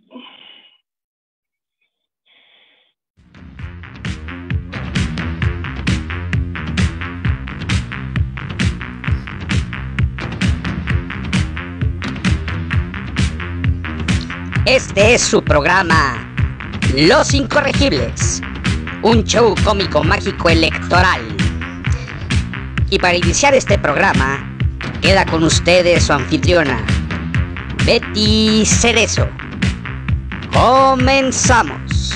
Este es su programa Los Incorregibles, un show cómico mágico electoral. Y para iniciar este programa, queda con ustedes su anfitriona, Betty Cerezo. ¡Comenzamos!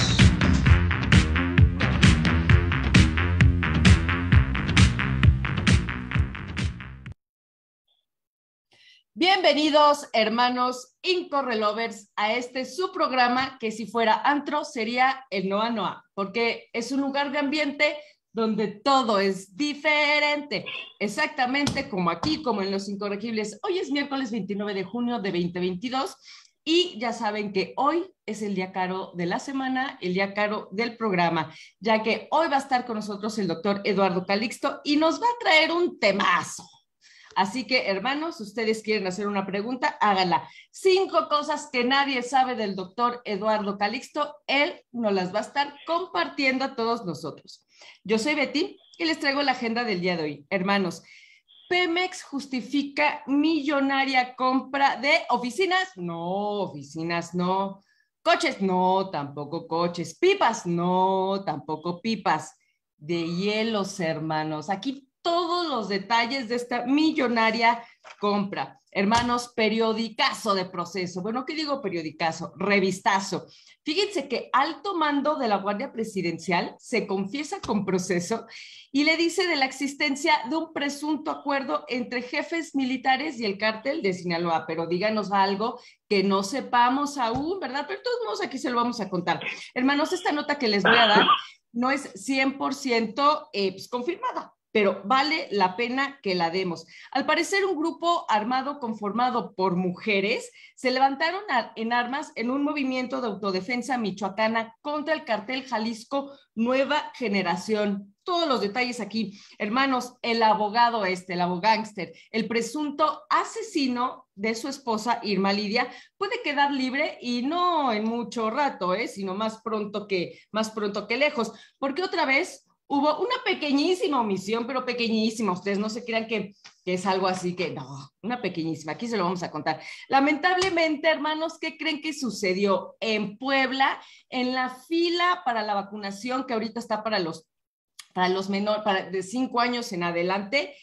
Bienvenidos, hermanos Incorrelovers, a este su programa que si fuera antro sería el Noa Noa, porque es un lugar de ambiente donde todo es diferente, exactamente como aquí, como en Los Incorregibles. Hoy es miércoles 29 de junio de 2022 y ya saben que hoy es el día caro de la semana, el día caro del programa, ya que hoy va a estar con nosotros el doctor Eduardo Calixto y nos va a traer un temazo. Así que, hermanos, si ustedes quieren hacer una pregunta, háganla. 5 cosas que nadie sabe del doctor Eduardo Calixto. Él nos las va a estar compartiendo a todos nosotros. Yo soy Betty y les traigo la agenda del día de hoy. Hermanos, Pemex justifica millonaria compra de oficinas. No, oficinas no. Coches, no, tampoco coches. Pipas, no, tampoco pipas. De hielos, hermanos. Aquí todos los detalles de esta millonaria compra. Hermanos, periodicazo de Proceso. Bueno, ¿qué digo periodicazo? Revistazo. Fíjense que alto mando de la Guardia Presidencial se confiesa con Proceso y le dice de la existencia de un presunto acuerdo entre jefes militares y el cártel de Sinaloa. Pero díganos algo que no sepamos aún, ¿verdad? Pero de todos modos aquí se lo vamos a contar. Hermanos, esta nota que les voy a dar no es 100% pues, confirmada, pero vale la pena que la demos. Al parecer, un grupo armado conformado por mujeres se levantaron en armas en un movimiento de autodefensa michoacana contra el cartel Jalisco Nueva Generación. Todos los detalles aquí. Hermanos, el abogado el abogángster, el presunto asesino de su esposa Irma Lidia, puede quedar libre y no en mucho rato, sino más pronto que lejos, porque otra vez hubo una pequeñísima omisión, pero pequeñísima. Ustedes no se crean que es algo así que no, una pequeñísima. Aquí se lo vamos a contar. Lamentablemente, hermanos, ¿qué creen que sucedió en Puebla en la fila para la vacunación que ahorita está para los menores, de 5 años en adelante?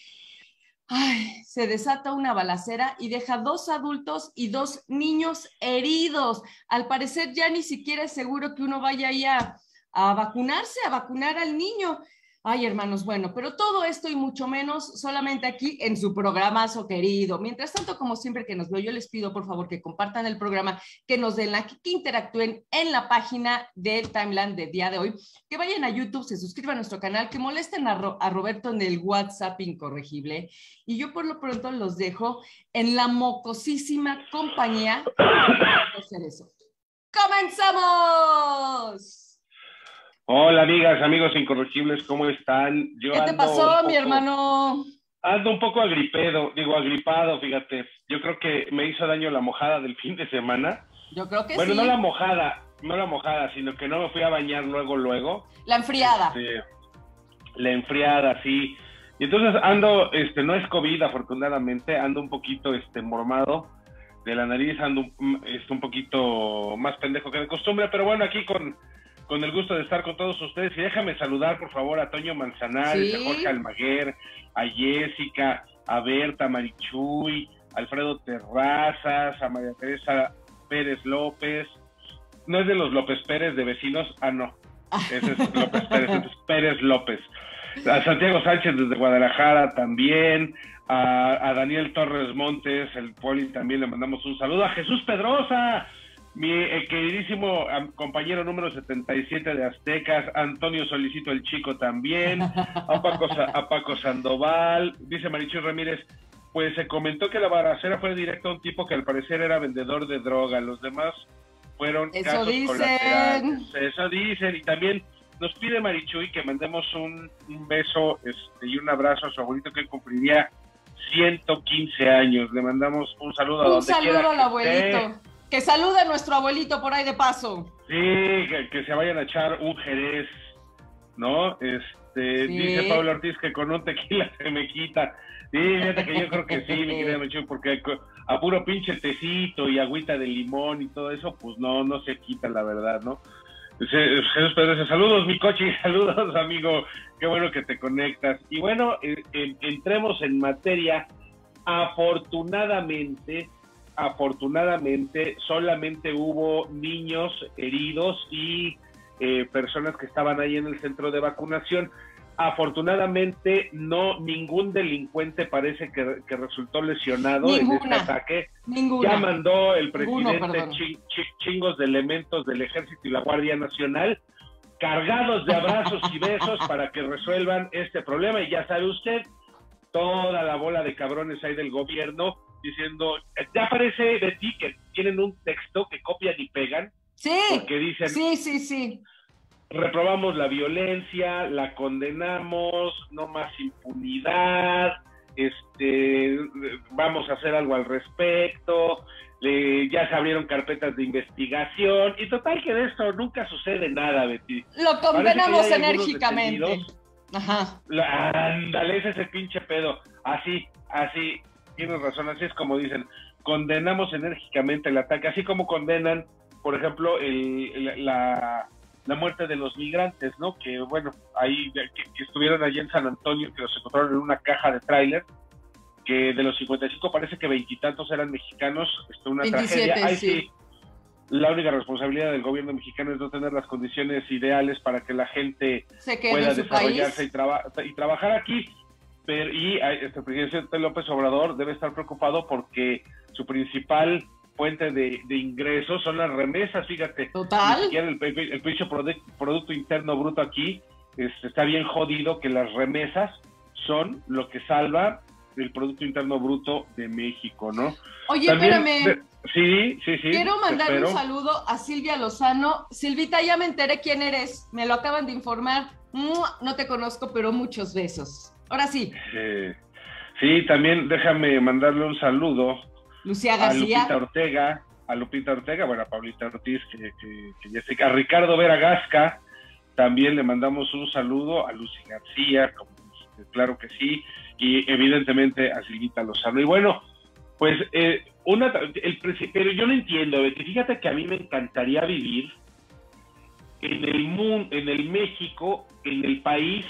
Ay, se desata una balacera y deja 2 adultos y 2 niños heridos. Al parecer ya ni siquiera es seguro que uno vaya ahí a vacunarse, a vacunar al niño. Ay, hermanos, bueno, pero todo esto y mucho menos solamente aquí en su programazo querido. Mientras tanto, como siempre que nos veo, yo les pido por favor que compartan el programa, que nos den like, que interactúen en la página del timeline del día de hoy, que vayan a YouTube, se suscriban a nuestro canal, que molesten a Roberto en el WhatsApp incorregible. Y yo por lo pronto los dejo en la mocosísima compañía de hacer eso. ¡Comenzamos! Hola, amigas, amigos incorregibles, ¿cómo están? ¿Qué te pasó, mi hermano? Ando un poco agripado, fíjate. Yo creo que me hizo daño la mojada del fin de semana. Yo creo que bueno, sí. no la mojada, sino que no me fui a bañar luego. La enfriada. La enfriada, sí. Y entonces ando, no es COVID, afortunadamente, ando un poquito, mormado de la nariz, ando un poquito más pendejo que de costumbre, pero bueno, aquí con el gusto de estar con todos ustedes. Y déjame saludar, por favor, a Toño Manzanares, ¿sí? A Jorge Almaguer, a Jessica, a Berta, a Marichuy, a Alfredo Terrazas, a María Teresa Pérez López. No es de los López Pérez de vecinos, no. Ese es López Pérez, ese es Pérez López. A Santiago Sánchez desde Guadalajara también, a Daniel Torres Montes, el Poli, también le mandamos un saludo. A Jesús Pedrosa, mi queridísimo compañero número 77 de Aztecas, Antonio Solicito el Chico también, a Paco Sandoval. Dice Marichuy Ramírez, pues se comentó que la balacera fue directa a un tipo que al parecer era vendedor de droga, los demás fueron casos colaterales. Eso dicen. Y también nos pide Marichuy que mandemos un beso y un abrazo a su abuelito, que cumpliría 115 años. Le mandamos un saludo a donde quiera. Un saludo al abuelito. Que salude a nuestro abuelito por ahí de paso. Sí, que se vayan a echar un Jerez, ¿no? Dice Pablo Ortiz que con un tequila se me quita. Sí, fíjate que yo creo que sí, mi querida Mechu, porque a puro pinche tecito y agüita de limón y todo eso, pues no se quita, la verdad, ¿no? Jesús Pedro, saludos, mi coche, saludos, amigo, qué bueno que te conectas. Y bueno, entremos en materia. Afortunadamente, solamente hubo niños heridos y personas que estaban ahí en el centro de vacunación. Afortunadamente, ningún delincuente parece que resultó lesionado en este ataque. Ya mandó el presidente chingos de elementos del Ejército y la Guardia Nacional cargados de abrazos y besos para que resuelvan este problema. Y ya sabe usted, toda la bola de cabrones ahí del gobierno diciendo, ya parece de ti que tienen un texto que copian y pegan. Sí, porque dicen, sí. Reprobamos la violencia, la condenamos, no más impunidad, vamos a hacer algo al respecto, ya se abrieron carpetas de investigación, y total que de esto nunca sucede nada, Betty. Lo condenamos enérgicamente. Ajá. Ándale, ese es el pinche pedo. Así, tienes razón, así es como dicen, condenamos enérgicamente el ataque, así como condenan, por ejemplo, la muerte de los migrantes, ¿no? Que bueno, ahí que estuvieron allí en San Antonio, que los encontraron en una caja de tráiler, que de los 55 parece que 20 y tantos eran mexicanos, una 27, tragedia. sí. La única responsabilidad del gobierno mexicano es no tener las condiciones ideales para que la gente pueda desarrollarse y trabajar aquí. El presidente López Obrador debe estar preocupado porque su principal fuente de ingresos son las remesas, fíjate. Total. Ni siquiera el pinche Producto Interno Bruto aquí está bien jodido, que las remesas son lo que salva el Producto Interno Bruto de México, ¿no? Oye, también, espérame. Sí. Quiero mandar un saludo a Silvia Lozano. Silvita, ya me enteré quién eres. Me lo acaban de informar. No te conozco, pero muchos besos. Ahora sí. Sí, también déjame mandarle un saludo Lucía García. A Lupita Ortega, bueno, a Paulita Ortiz, que ya sé, a Ricardo Vera Gasca, también le mandamos un saludo, a Lucy García, claro que sí, y evidentemente a Silvita Lozano. Y bueno, pues, pero yo no entiendo, Betty, fíjate que a mí me encantaría vivir en el mundo, en el México, en el país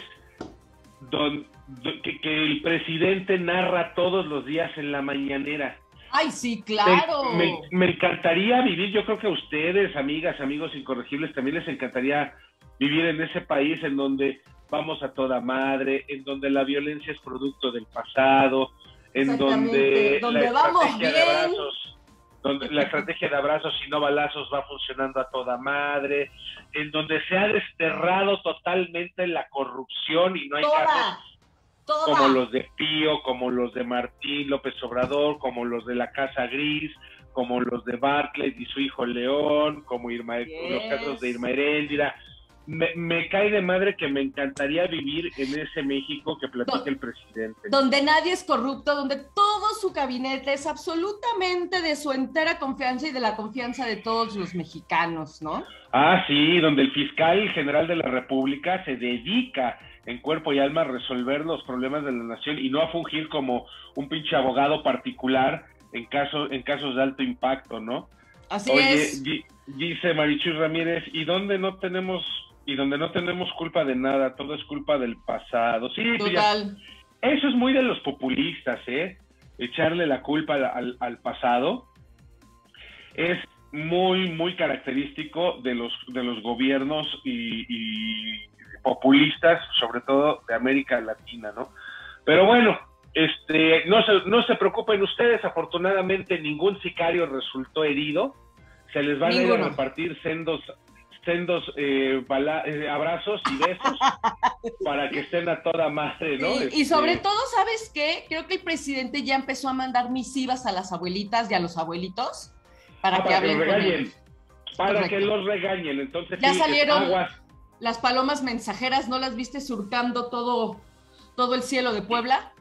que el presidente narra todos los días en la mañanera. ¡Ay, sí, claro! Me encantaría vivir, yo creo que a ustedes, amigas, amigos incorregibles, también les encantaría vivir en ese país en donde vamos a toda madre, en donde la violencia es producto del pasado, en donde vamos bien. Donde la estrategia de abrazos y no balazos va funcionando a toda madre, en donde se ha desterrado totalmente la corrupción y no hay casos como los de Pío, como los de Martín López Obrador, como los de la Casa Gris, como los de Bartlett y su hijo León, como los casos de Irma Heréndira. Me cae de madre que me encantaría vivir en ese México que platica el presidente. Donde nadie es corrupto, donde todo su gabinete es absolutamente de su entera confianza y de la confianza de todos los mexicanos, ¿no? Ah, sí, donde el fiscal general de la República se dedica en cuerpo y alma a resolver los problemas de la nación y no a fungir como un pinche abogado particular en casos de alto impacto, ¿no? Así es. Dice Marichuy Ramírez, donde no tenemos culpa de nada, todo es culpa del pasado. Sí, total. Eso es muy de los populistas, echarle la culpa al pasado. Es muy, muy característico de los gobiernos y populistas, sobre todo de América Latina, ¿no? Pero bueno, no se preocupen ustedes, afortunadamente ningún sicario resultó herido, se les van a ir a repartir sendos abrazos y besos para que estén a toda madre, ¿no? Y sobre todo, ¿sabes qué? Creo que el presidente ya empezó a mandar misivas a las abuelitas y a los abuelitos para que hablen con ellos. Para que los regañen, entonces ya salieron las palomas mensajeras, ¿no las viste surcando todo el cielo de Puebla?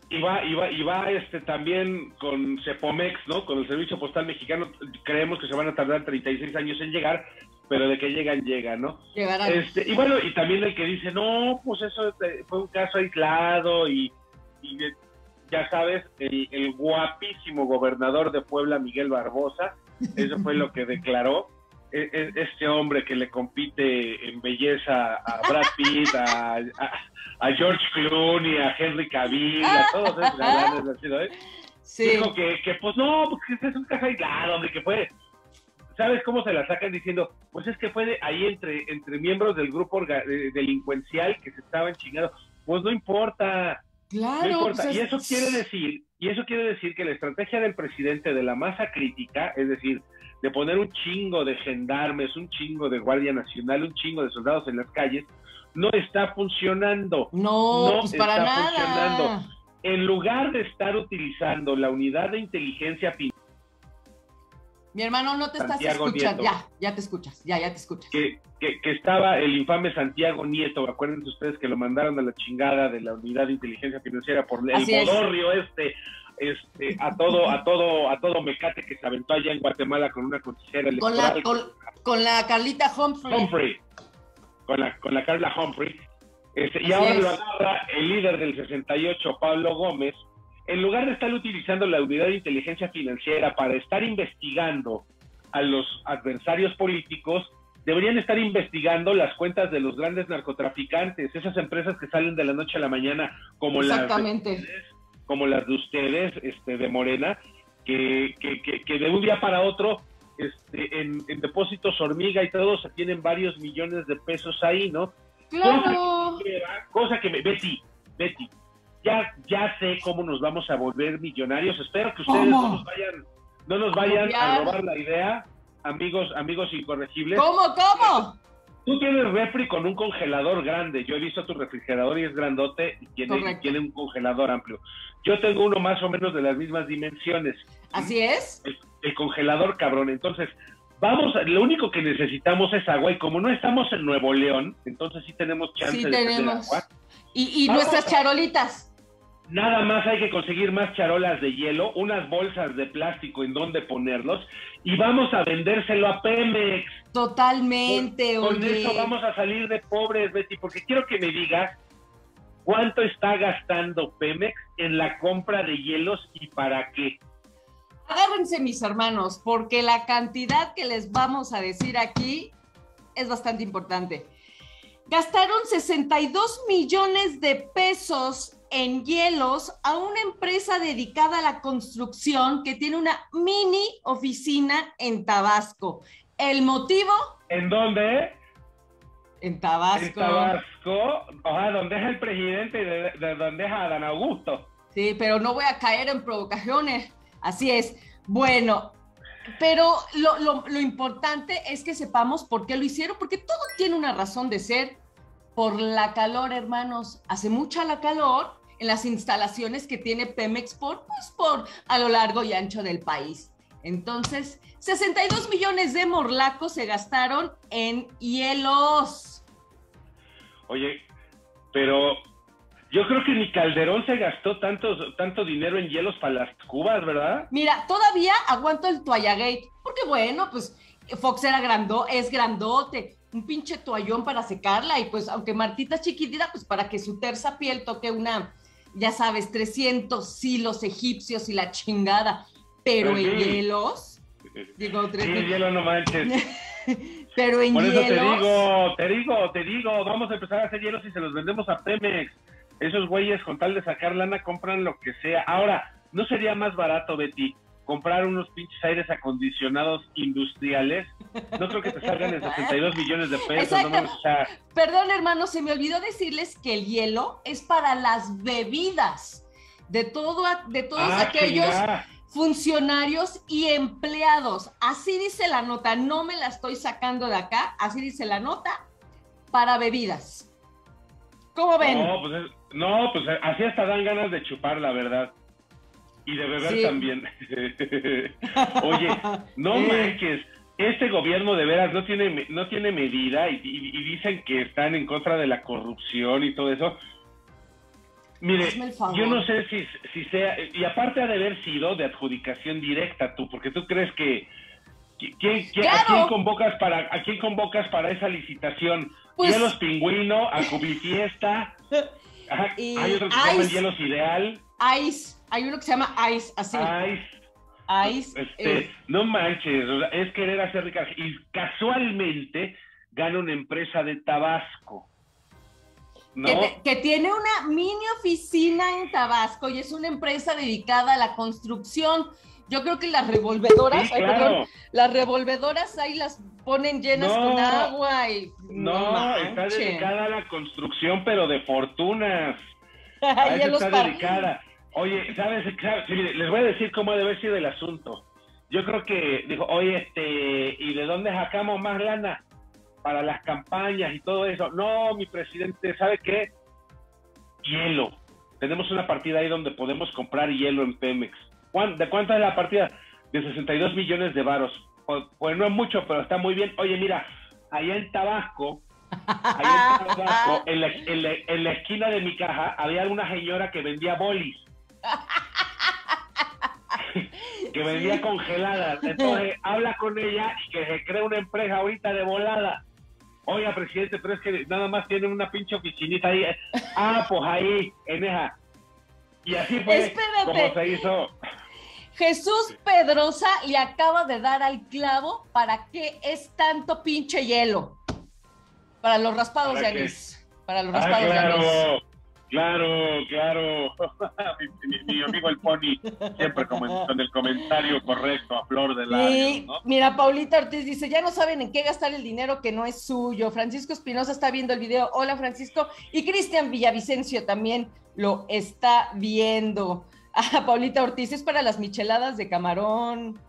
Y va también con Cepomex, ¿no? Con el Servicio Postal Mexicano, creemos que se van a tardar 36 años en llegar, pero de que llegan, ¿no? Llegarán. Y bueno, y también el que dice, no, pues eso fue un caso aislado y ya sabes, el guapísimo gobernador de Puebla, Miguel Barbosa, eso fue lo que declaró. Este hombre que le compite en belleza a Brad Pitt, a George Clooney, a Henry Cavill, a todos esos, Sí. Dijo que pues no, pues que es un caso aislado, hombre, que fue, ¿sabes cómo se la sacan diciendo? Pues es que fue ahí entre miembros del grupo delincuencial que se estaban chingando. Pues no importa. Claro. No importa. Pues Y eso quiere decir que la estrategia del presidente de la masa crítica, es decir, de poner un chingo de gendarmes, un chingo de Guardia Nacional, un chingo de soldados en las calles, no está funcionando. No, pues para nada. Funcionando. En lugar de estar utilizando la unidad de inteligencia Mi hermano, no te Santiago estás escuchando. Nieto. Ya te escuchas. Ya te escuchas. Que estaba el infame Santiago Nieto, acuérdense ustedes que lo mandaron a la chingada de la unidad de inteligencia financiera por el bodorrio a todo mecate que se aventó allá en Guatemala con una consejera electoral. Con la Carlita Humphrey. Con la Carla Humphrey. Y Así ahora es. lo agarra el líder del 68, Pablo Gómez, en lugar de estar utilizando la unidad de inteligencia financiera para estar investigando a los adversarios políticos, deberían estar investigando las cuentas de los grandes narcotraficantes, esas empresas que salen de la noche a la mañana, como las de ustedes, de Morena, que de un día para otro, en depósitos hormiga y todo, se tienen varios millones de pesos ahí, ¿no? Claro. Betty, ya sé cómo nos vamos a volver millonarios. Espero que ustedes no nos vayan a robar la idea, amigos incorregibles. ¿Cómo? Tú tienes refri con un congelador grande. Yo he visto tu refrigerador y es grandote y tiene un congelador amplio. Yo tengo uno más o menos de las mismas dimensiones. Así es. El congelador, cabrón. Entonces, lo único que necesitamos es agua, y como no estamos en Nuevo León, entonces sí tenemos chance de tener agua. Y nuestras charolitas. Nada más hay que conseguir más charolas de hielo, unas bolsas de plástico en donde ponerlos, y vamos a vendérselo a Pemex. Totalmente, Con eso vamos a salir de pobres, Betty, porque quiero que me digas cuánto está gastando Pemex en la compra de hielos y para qué. Agárrense, mis hermanos, porque la cantidad que les vamos a decir aquí es bastante importante. Gastaron 62 millones de pesos en hielos a una empresa dedicada a la construcción que tiene una mini oficina en Tabasco. ¿El motivo? ¿En dónde? En Tabasco. En Tabasco, donde es el presidente y de donde es Adán Augusto. Sí, pero no voy a caer en provocaciones. Así es. Bueno, pero lo importante es que sepamos por qué lo hicieron, porque todo tiene una razón de ser. Por la calor, hermanos. Hace mucha la calor en las instalaciones que tiene Pemex por a lo largo y ancho del país. Entonces, 62 millones de morlacos se gastaron en hielos. Oye, pero yo creo que ni Calderón se gastó tanto dinero en hielos para las cubas, ¿verdad? Mira, todavía aguanto el toallagate, porque bueno, pues Fox es grandote, un pinche toallón para secarla, y pues aunque Martita es chiquitita, pues para que su tersa piel toque ya sabes, 300 hilos egipcios y la chingada, pero sí. En hielos, digo, Sí, el hielo no manches. Pero en Por eso hielos... te digo, vamos a empezar a hacer hielos y se los vendemos a Pemex. Esos güeyes, con tal de sacar lana, compran lo que sea. Ahora, ¿no sería más barato, Betty, comprar unos pinches aires acondicionados industriales? No creo que te salgan en 62 millones de pesos. Exacto. No, o sea... Perdón, hermano, se me olvidó decirles que el hielo es para las bebidas de todos aquellos funcionarios y empleados. Así dice la nota, no me la estoy sacando de acá, así dice la nota, para bebidas. ¿Cómo ven? No, pues así hasta dan ganas de chupar, la verdad. Y de beber también. Oye, no manches, este gobierno de veras no tiene medida y dicen que están en contra de la corrupción y todo eso. Mire, Hazme el favor. yo no sé si sea, y aparte ha de haber sido de adjudicación directa tú, porque tú crees que ¡Claro! ¿a quién convocas para esa licitación? Pues- Hielos Pingüino, a Cubifiesta, Y hay otro que se llama Ice. Hielos Ideal, Ice, hay uno que se llama Ice, así. Ice. no manches, o sea, es querer hacer rica, y casualmente gana una empresa de Tabasco, ¿no? Que tiene una mini oficina en Tabasco y es una empresa dedicada a la construcción. Yo creo que las revolvedoras, Sí, claro. las revolvedoras ahí las ponen llenas con agua y No, está manchen. dedicada a la construcción, pero de fortunas. A Ahí eso en los está par- dedicada. Oye, ¿sabes? Sí, mire, les voy a decir cómo debe haber sido el asunto. Yo creo que dijo, oye, ¿y de dónde sacamos más lana para las campañas y todo eso? No, mi presidente, ¿sabe qué? Hielo. Tenemos una partida ahí donde podemos comprar hielo en Pemex. ¿De cuánto es la partida? De 62 millones de varos. Pues no es mucho, pero está muy bien. Oye, mira, allá en Tabasco, en la esquina de mi caja, había una señora que vendía bolis. Que vendía congeladas. Entonces, habla con ella y que se crea una empresa ahorita de volada. Oiga, presidente, pero es que nada más tiene una pinche oficinita ahí. Pues ahí, en esa. Y así fue como se hizo. Jesús Pedrosa le acaba de dar al clavo. ¿Para qué es tanto pinche hielo? Para los raspados de anís. Para los raspados de anís. Claro. mi amigo el Pony, siempre con el comentario correcto, a flor de labios, ¿no? Mira, Paulita Ortiz dice, ya no saben en qué gastar el dinero que no es suyo. Francisco Espinosa está viendo el video. Hola, Francisco. Y Cristian Villavicencio también lo está viendo. Paulita Ortiz, es para las micheladas de camarón.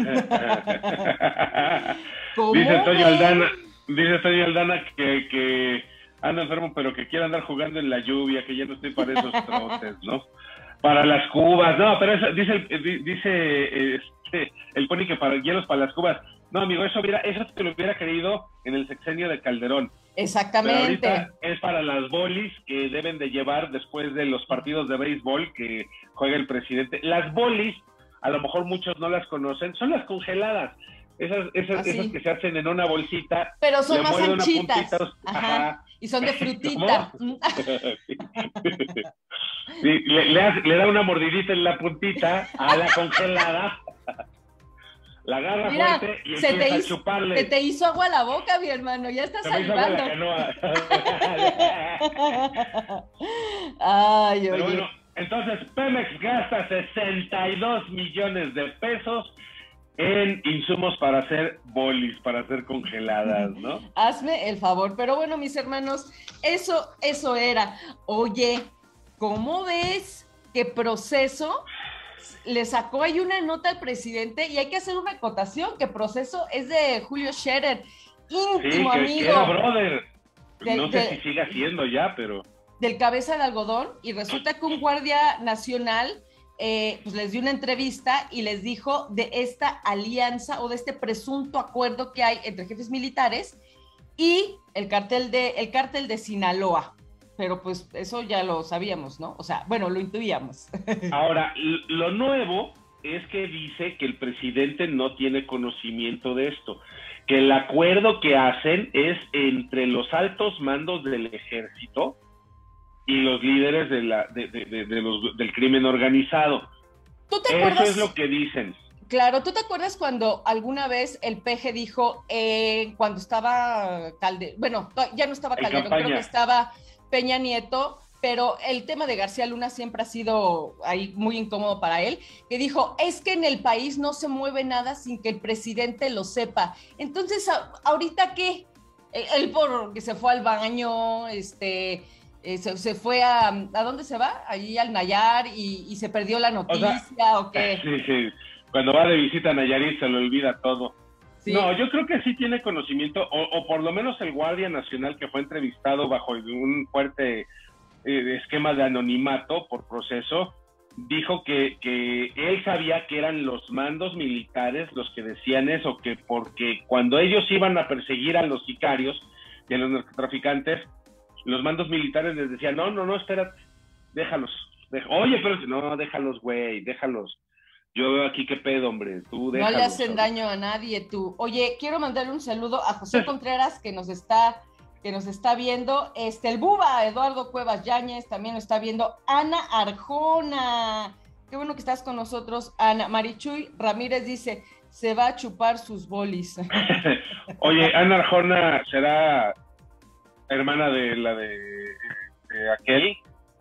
Dice Toño Aldana que anda enfermo, pero que quiere andar jugando en la lluvia, que ya no estoy para esos trotes, ¿no? Para las cubas, no, pero eso, dice el Pony que para hielos para las cubas. No, amigo, eso te lo hubiera querido en el sexenio de Calderón. Exactamente. Pero ahorita es para las bolis que deben de llevar después de los partidos de béisbol que juega el presidente. Las bolis, a lo mejor muchos no las conocen, son las congeladas. Esas que se hacen en una bolsita. Pero son más anchitas. Ajá. Y son de frutita. Sí, le da una mordidita en la puntita a la congelada. La agarra fuerte y empieza a chuparle. Se te hizo agua la boca, mi hermano. Ya estás salivando. Ay, oye. Pero bueno, entonces Pemex gasta 62 millones de pesos en insumos para hacer bolis, para hacer congeladas, ¿no? Hazme el favor. Pero bueno, mis hermanos, eso era. Oye, ¿cómo ves que Proceso le sacó ahí una nota al presidente? Y hay que hacer una acotación, que Proceso es de Julio Scherer, íntimo amigo. Que era brother. No sé si sigue siendo ya, pero... Del cabeza de algodón, y resulta que un guardia nacional pues les dio una entrevista y les dijo de esta alianza o de este presunto acuerdo que hay entre jefes militares y el cártel de Sinaloa. Pero pues eso ya lo sabíamos, ¿no? O sea, bueno, lo intuíamos. Ahora, lo nuevo es que dice que el presidente no tiene conocimiento de esto, que el acuerdo que hacen es entre los altos mandos del ejército y los líderes del crimen organizado. ¿Tú te acuerdas? Eso es lo que dicen. Claro, ¿tú te acuerdas cuando alguna vez el PG dijo, cuando estaba bueno, ya no estaba Calderón, creo que estaba Peña Nieto, pero el tema de García Luna siempre ha sido ahí muy incómodo para él, que dijo, es que en el país no se mueve nada sin que el presidente lo sepa. Entonces, ¿ahorita qué? Él porque se fue al baño, se fue ¿a dónde se va? Allí al Nayar y se perdió la noticia, ¿o qué? Sí, cuando va de visita a Nayarit se le olvida todo. Sí. No, yo creo que sí tiene conocimiento, o por lo menos el Guardia Nacional que fue entrevistado bajo un fuerte esquema de anonimato por Proceso, dijo que él sabía que eran los mandos militares los que decían eso, que porque cuando ellos iban a perseguir a los sicarios y a los narcotraficantes, los mandos militares les decían, no, espérate, déjalos. Oye, pero no, déjalos, güey, déjalos. Yo veo aquí qué pedo, hombre, tú déjalos. No le hacen daño a nadie, tú. Oye, quiero mandarle un saludo a José Contreras, que nos está viendo, el Buba, Eduardo Cuevas Yáñez, también lo está viendo, Ana Arjona, qué bueno que estás con nosotros, Ana. Marichuy Ramírez dice, se va a chupar sus bolis. Oye, Ana Arjona será hermana de la de aquel.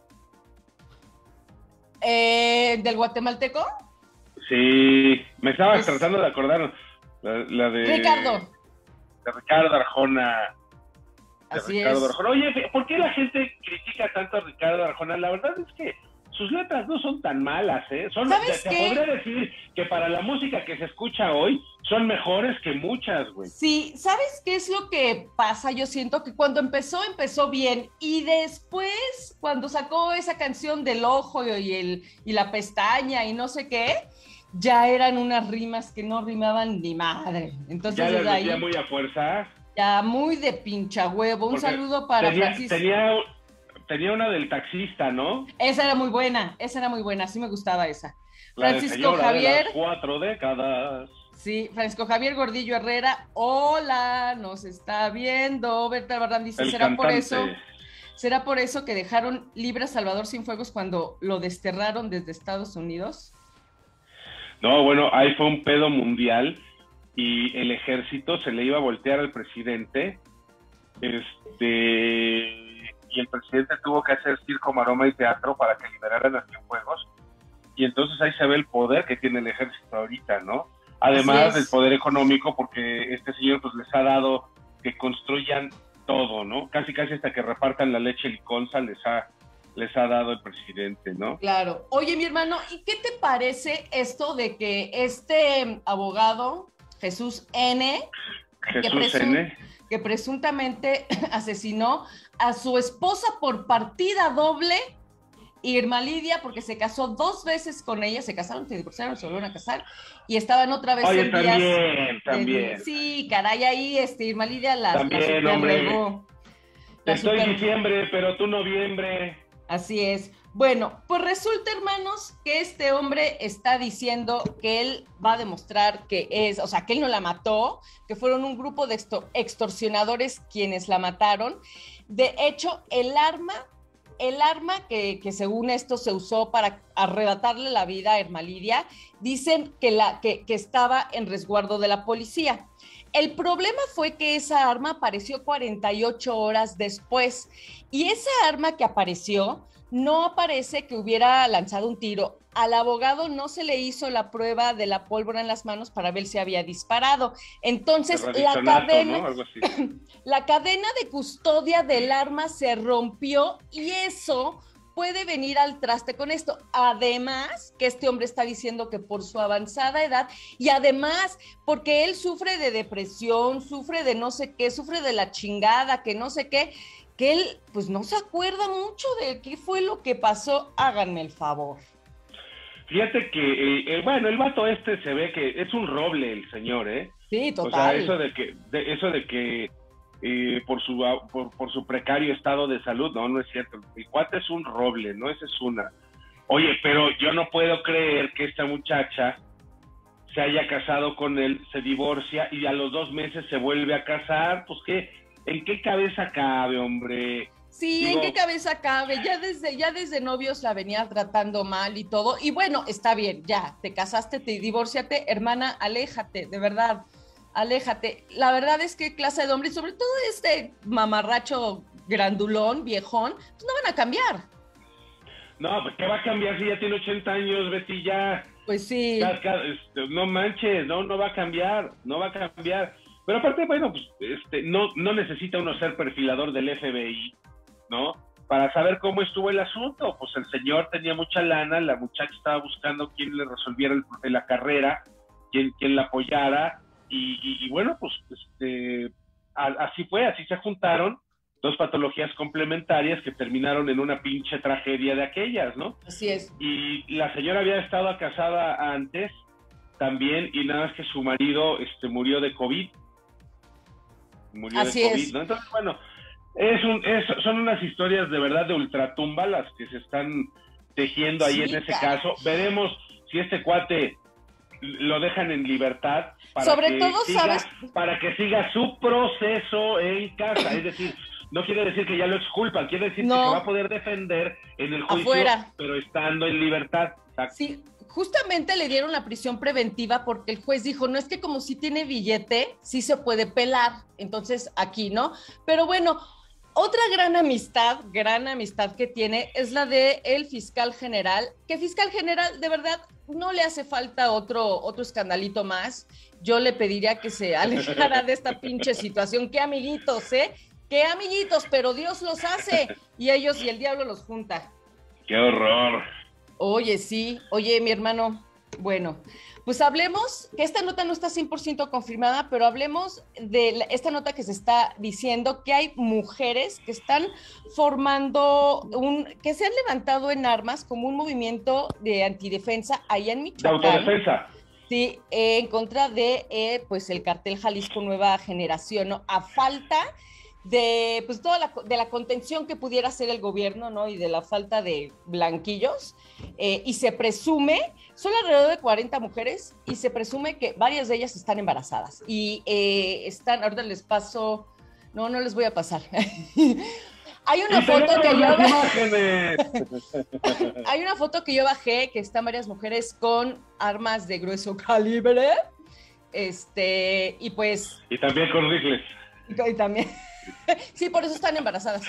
¿Del guatemalteco? Sí, me estaba tratando de acordar la de Ricardo. De Ricardo Arjona. Así Ricardo es. Arjona. Oye, ¿por qué la gente critica tanto a Ricardo Arjona? La verdad es que sus letras no son tan malas, ¿eh? ¿Sabes qué? Te podría decir que para la música que se escucha hoy son mejores que muchas, güey. Sí, ¿sabes qué es lo que pasa? Yo siento que cuando empezó bien, y después, cuando sacó esa canción del ojo y la pestaña y no sé qué, ya eran unas rimas que no rimaban ni madre. Entonces, ya les ahí, decía muy a fuerza. Ya muy de pincha huevo. Un saludo para Francisco. Tenía una del taxista, ¿no? Esa era muy buena, sí me gustaba esa. Francisco Javier. Javier. De las 4 décadas. Sí, Francisco Javier Gordillo Herrera. Hola, nos está viendo. Berta Barran dice, ¿será por eso que dejaron libre a Salvador Cienfuegos cuando lo desterraron desde Estados Unidos? No, bueno, ahí fue un pedo mundial y el ejército se le iba a voltear al presidente, y el presidente tuvo que hacer circo, maroma y teatro para que liberaran a Cienfuegos, y entonces ahí se ve el poder que tiene el ejército ahorita, ¿no? Además del poder económico, porque este señor pues les ha dado que construyan todo, ¿no? Casi hasta que repartan la leche liconza les ha dado el presidente, ¿no? Claro. Oye, mi hermano, ¿y qué te parece esto de que este abogado, Jesús N., que presuntamente asesinó a su esposa por partida doble, Irma Lidia, porque se casó 2 veces con ella, se casaron, se divorciaron, se volvieron a casar, y estaban otra vez en días... También. Sí, caray, ahí Irma Lidia la superregó. Estoy diciembre, pero tú noviembre. Así es. Bueno, pues resulta, hermanos, que este hombre está diciendo que él va a demostrar que que él no la mató, que fueron un grupo de extorsionadores quienes la mataron. De hecho, el arma que según esto se usó para arrebatarle la vida a Irma Lidia, dicen que estaba en resguardo de la policía. El problema fue que esa arma apareció 48 horas después, y esa arma que apareció no aparece que hubiera lanzado un tiro. Al abogado no se le hizo la prueba de la pólvora en las manos para ver si había disparado. Entonces, la cadena de custodia del arma se rompió, y eso puede venir al traste con esto. Además, que este hombre está diciendo que por su avanzada edad, y además porque él sufre de depresión, sufre de no sé qué, sufre de la chingada, que no sé qué, que él pues no se acuerda mucho de qué fue lo que pasó. Háganme el favor. Fíjate que, el vato se ve que es un roble el señor, ¿eh? Sí, total. O sea, eso de que por su precario estado de salud, no es cierto. El cuate es un roble, ¿no? Esa es una. Oye, pero yo no puedo creer que esta muchacha se haya casado con él, se divorcia y a los 2 meses se vuelve a casar. Pues, ¿en qué cabeza cabe, hombre? Sí, ¿en qué cabeza cabe? Ya desde novios la venía tratando mal y todo. Y bueno, está bien, ya, te casaste, te divórciate, hermana, aléjate, de verdad, aléjate. La verdad es que clase de hombre, y sobre todo este mamarracho grandulón, viejón, pues no van a cambiar. No, pues ¿qué va a cambiar si ya tiene 80 años, Betty, ya? Pues sí. No manches, no va a cambiar, no va a cambiar. Pero aparte, bueno, pues no necesita uno ser perfilador del FBI, ¿no? Para saber cómo estuvo el asunto. Pues el señor tenía mucha lana, la muchacha estaba buscando quién le resolviera la carrera, quién la apoyara, y bueno, pues así fue, así se juntaron 2 patologías complementarias que terminaron en una pinche tragedia de aquellas, ¿no? Así es. Y la señora había estado casada antes también, y nada más que su marido murió de COVID. Así es. ¿no? Entonces, bueno, Son unas historias de verdad de ultratumba las que se están tejiendo ahí en ese caso. Veremos si este cuate lo dejan en libertad para que siga su proceso en casa. Es decir, no quiere decir que ya lo exculpan, quiere decir que se va a poder defender en el juicio, afuera, pero estando en libertad. Exacto. Sí, justamente le dieron la prisión preventiva porque el juez dijo, no es que como si tiene billete, sí se puede pelar, entonces aquí, ¿no? Pero bueno, otra gran amistad que tiene es la de el fiscal general, que fiscal general, de verdad, no le hace falta otro escandalito más. Yo le pediría que se alejara de esta pinche situación. Qué amiguitos, ¿eh? Qué amiguitos, pero Dios los hace y ellos y el diablo los junta. ¡Qué horror! Oye, sí. Oye, mi hermano, bueno, pues hablemos, que esta nota no está 100% confirmada, pero hablemos de esta nota que se está diciendo que hay mujeres que están formando que se han levantado en armas como un movimiento de antidefensa allá en Michoacán. De autodefensa. Sí, en contra de pues el cartel Jalisco Nueva Generación, ¿no? A falta de pues de la contención que pudiera hacer el gobierno, ¿no? Y de la falta de blanquillos, y se presume, son alrededor de 40 mujeres, y se presume que varias de ellas están embarazadas, y están, ahorita les paso, no les voy a pasar. Hay una foto que hay una foto que yo bajé, que están varias mujeres con armas de grueso calibre, y pues... Y también con rifles. Y también... Sí, por eso están embarazadas.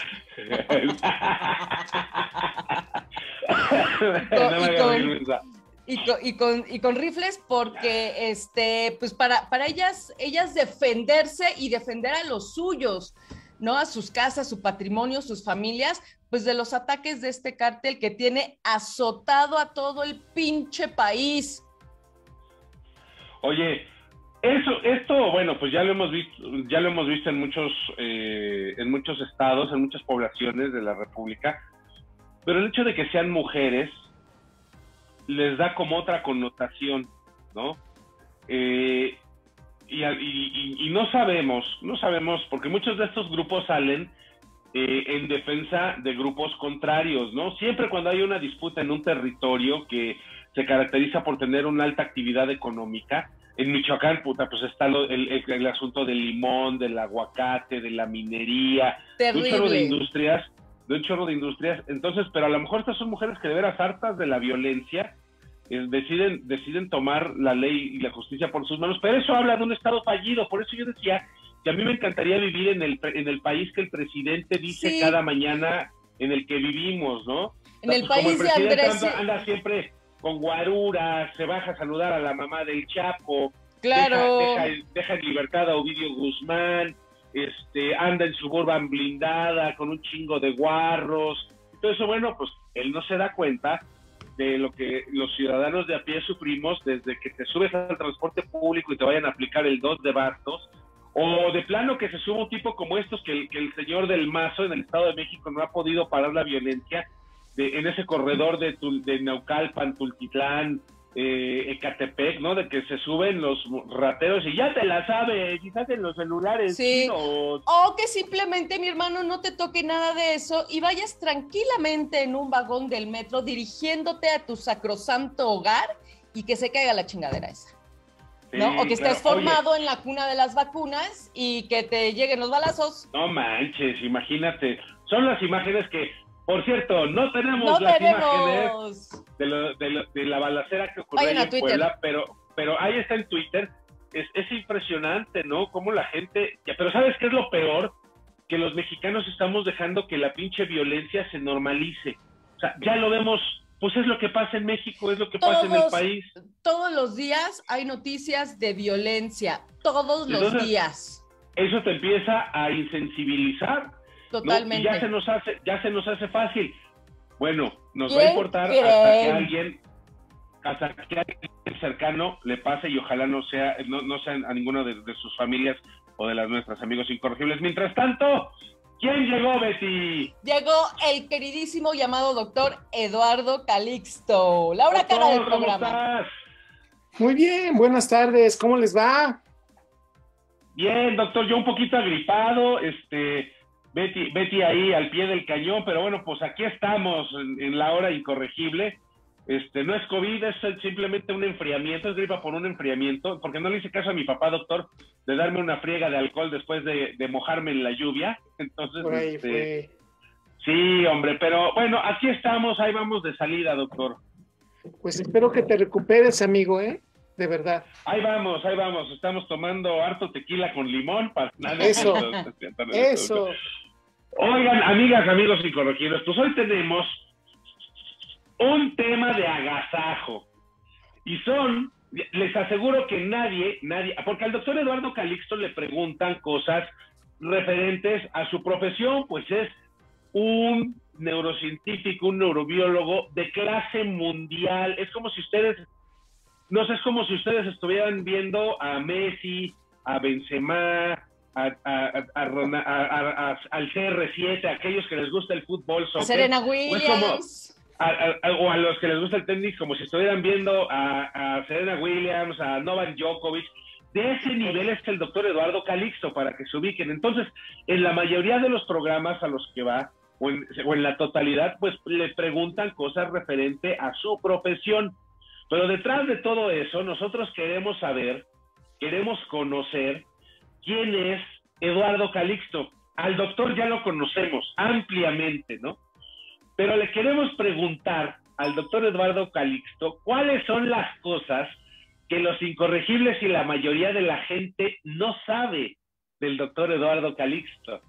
Y con rifles porque pues para ellas defenderse y defender a los suyos, ¿no? A sus casas, su patrimonio, sus familias, pues de los ataques de este cártel que tiene azotado a todo el pinche país. Oye, esto, bueno, pues ya lo hemos visto en muchos estados, en muchas poblaciones de la República, pero el hecho de que sean mujeres les da como otra connotación, ¿no? Y no sabemos, porque muchos de estos grupos salen en defensa de grupos contrarios, ¿no? Siempre cuando hay una disputa en un territorio que se caracteriza por tener una alta actividad económica, en Michoacán, puta, pues está el asunto del limón, del aguacate, de la minería, de un chorro de industrias, entonces, pero a lo mejor estas son mujeres que de veras hartas de la violencia, deciden tomar la ley y la justicia por sus manos, pero eso habla de un estado fallido. Por eso yo decía que a mí me encantaría vivir en el país que el presidente dice cada mañana en el que vivimos, ¿no? En el país de Andrés. Anda siempre con guaruras, se baja a saludar a la mamá del Chapo, claro, deja en libertad a Ovidio Guzmán, anda en Suburban blindada con un chingo de guarros. Todo eso, bueno, pues él no se da cuenta de lo que los ciudadanos de a pie sufrimos desde que te subes al transporte público y te vayan a aplicar el 2 de bastos, o de plano que se suba un tipo como estos que el señor del Mazo en el Estado de México no ha podido parar la violencia en ese corredor de Naucalpan, Tultitlán, Ecatepec, ¿no? De que se suben los rateros y ya te la sabes, y salen los celulares. Sí. O que simplemente, mi hermano, no te toque nada de eso y vayas tranquilamente en un vagón del metro dirigiéndote a tu sacrosanto hogar y que se caiga la chingadera esa, ¿no? Sí, o que estés formado en la cuna de las vacunas y que te lleguen los balazos. No manches, imagínate. Son las imágenes que... Por cierto, no tenemos imágenes de la balacera que ocurrió en Puebla, pero ahí está en Twitter. Es impresionante, ¿no? Cómo la gente... Pero ¿sabes qué es lo peor? Que los mexicanos estamos dejando que la pinche violencia se normalice. O sea, ya lo vemos, pues es lo que pasa en México, es lo que pasa en el país. Todos los días hay noticias de violencia, todos los días. Eso te empieza a insensibilizar. Totalmente. ¿No? Y ya se nos hace fácil. Bueno, nos va a importar hasta que alguien cercano le pase, y ojalá no sea a ninguno de sus familias o de las nuestras, amigos incorregibles. Mientras tanto, ¿quién llegó, Betty? Llegó el queridísimo llamado doctor Eduardo Calixto. Laura Cara del programa. ¿Cómo estás? Muy bien, buenas tardes. ¿Cómo les va? Bien, doctor, yo un poquito agripado, Betty ahí al pie del cañón, pero bueno, pues aquí estamos en la hora incorregible. No es COVID, es simplemente un enfriamiento, es gripa por un enfriamiento, porque no le hice caso a mi papá, doctor, de darme una friega de alcohol después de mojarme en la lluvia. Entonces, sí, hombre, pero bueno, aquí estamos, ahí vamos de salida, doctor. Pues espero que te recuperes, amigo, de verdad. Ahí vamos, estamos tomando harto tequila con limón para nada. Eso. Oigan, amigas, amigos incorregibles, pues hoy tenemos un tema de agasajo. Y les aseguro que nadie, porque al doctor Eduardo Calixto le preguntan cosas referentes a su profesión, pues es un neurocientífico, un neurobiólogo de clase mundial. Es como si ustedes estuvieran viendo a Messi, a Benzema, al CR7, a aquellos que les gusta el fútbol, soccer, a Serena Williams, o a los que les gusta el tenis, como si estuvieran viendo a Serena Williams, a Novak Djokovic. De ese nivel es el doctor Eduardo Calixto, para que se ubiquen. Entonces, en la mayoría de los programas a los que va, o en la totalidad, pues le preguntan cosas referente a su profesión. Pero detrás de todo eso, nosotros queremos conocer quién es Eduardo Calixto. Al doctor ya lo conocemos ampliamente, ¿no? Pero le queremos preguntar al doctor Eduardo Calixto cuáles son las cosas que los incorregibles y la mayoría de la gente no sabe del doctor Eduardo Calixto.